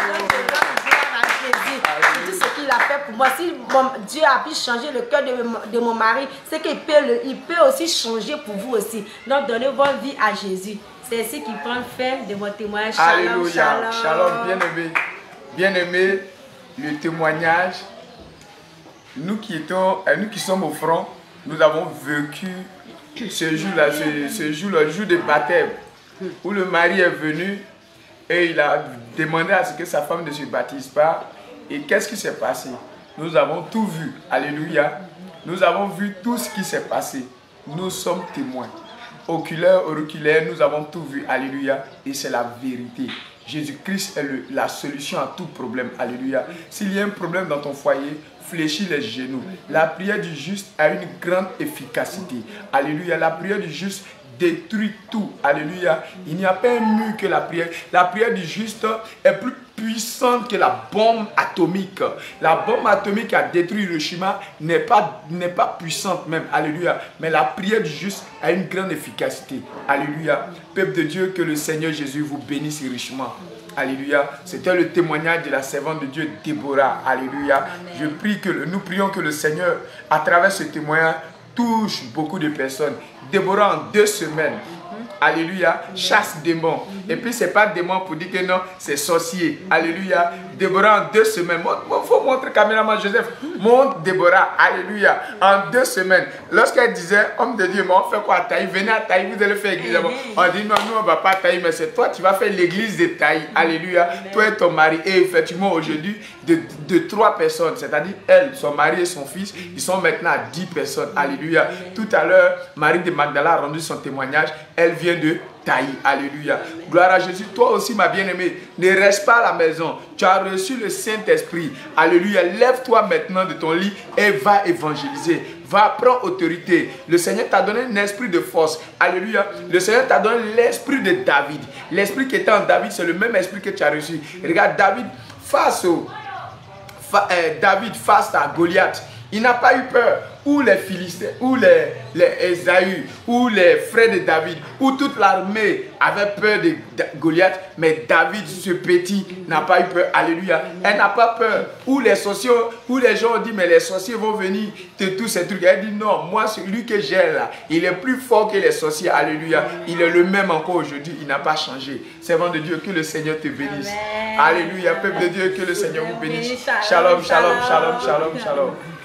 Tout ce qu'il a fait pour moi. Si mon Dieu a pu changer le cœur de, de mon mari, c'est qu'il peut, le, il peut aussi changer pour vous aussi. Donc donnez votre vie à Jésus. C'est ce qui prend fin de mon témoignage. Shalom, Alléluia. shalom. Shalom, bien-aimé. Bien-aimé, le témoignage. Nous qui, étions, nous qui sommes au front, nous avons vécu ce jour-là, ce, ce jour, le jour de baptême, où le mari est venu et il a demandé à ce que sa femme ne se baptise pas. Et qu'est-ce qui s'est passé? Nous avons tout vu. Alléluia. Nous avons vu tout ce qui s'est passé. Nous sommes témoins. Oculaire, auriculaire, nous avons tout vu. Alléluia. Et c'est la vérité. Jésus-Christ est le, la solution à tout problème. Alléluia. S'il y a un problème dans ton foyer, fléchis les genoux. La prière du juste a une grande efficacité. Alléluia. La prière du juste détruit tout. Alléluia. Il n'y a pas un mur que la prière. La prière du juste est plus puissante que la bombe atomique. La bombe atomique qui a détruit Hiroshima n'est pas, n'est pas puissante même. Alléluia. Mais la prière du juste a une grande efficacité. Alléluia. Peuple de Dieu, que le Seigneur Jésus vous bénisse richement. Alléluia. C'était le témoignage de la servante de Dieu, Déborah. Alléluia. Amen. Je prie que nous prions que le Seigneur, à travers ce témoignage, touche beaucoup de personnes. Déborah, en deux semaines, alléluia, chasse démons. Et puis, ce n'est pas démon pour dire que non, c'est sorcier. Alléluia. Déborah, en deux semaines. Il faut montrer caméraman Joseph. Montre Déborah. Alléluia. En deux semaines. Lorsqu'elle disait, homme de Dieu, mais on fait quoi à Taï? Venez à Taï, vous allez faire l'église. On dit, non, nous, on ne va pas à Taï, mais c'est toi, tu vas faire l'église de Taï. Alléluia. Toi et ton mari. Et effectivement, aujourd'hui, de, de trois personnes, c'est-à-dire elle, son mari et son fils, ils sont maintenant à dix personnes. Alléluia. Tout à l'heure, Marie de Magdala a rendu son témoignage. Elle vient de Taï. Alléluia. Gloire à Jésus. Toi aussi, ma bien-aimée, ne reste pas à la maison. Tu as reçu le Saint-Esprit. Alléluia. Lève-toi maintenant de ton lit et va évangéliser. Va prendre autorité. Le Seigneur t'a donné un esprit de force. Alléluia. Le Seigneur t'a donné l'esprit de David. L'esprit qui était en David, c'est le même esprit que tu as reçu. Regarde, David face au fa, euh, David face à Goliath. Il n'a pas eu peur. Ou les Philistins, ou les, les Ésaü, ou les frères de David, ou toute l'armée avait peur de Goliath, mais David, ce petit, n'a pas eu peur. Alléluia. Elle n'a pas peur. Ou les sorciers, ou les gens ont dit, mais les sorciers vont venir de tous ces trucs. Elle dit, non, moi, celui que j'ai là, il est plus fort que les sorciers. Alléluia. Il est le même encore aujourd'hui. Il n'a pas changé. Servant de Dieu, que le Seigneur te bénisse. Amen. Alléluia. Peuple de Dieu, que le Seigneur vous bénisse. Shalom, shalom, shalom, shalom, shalom.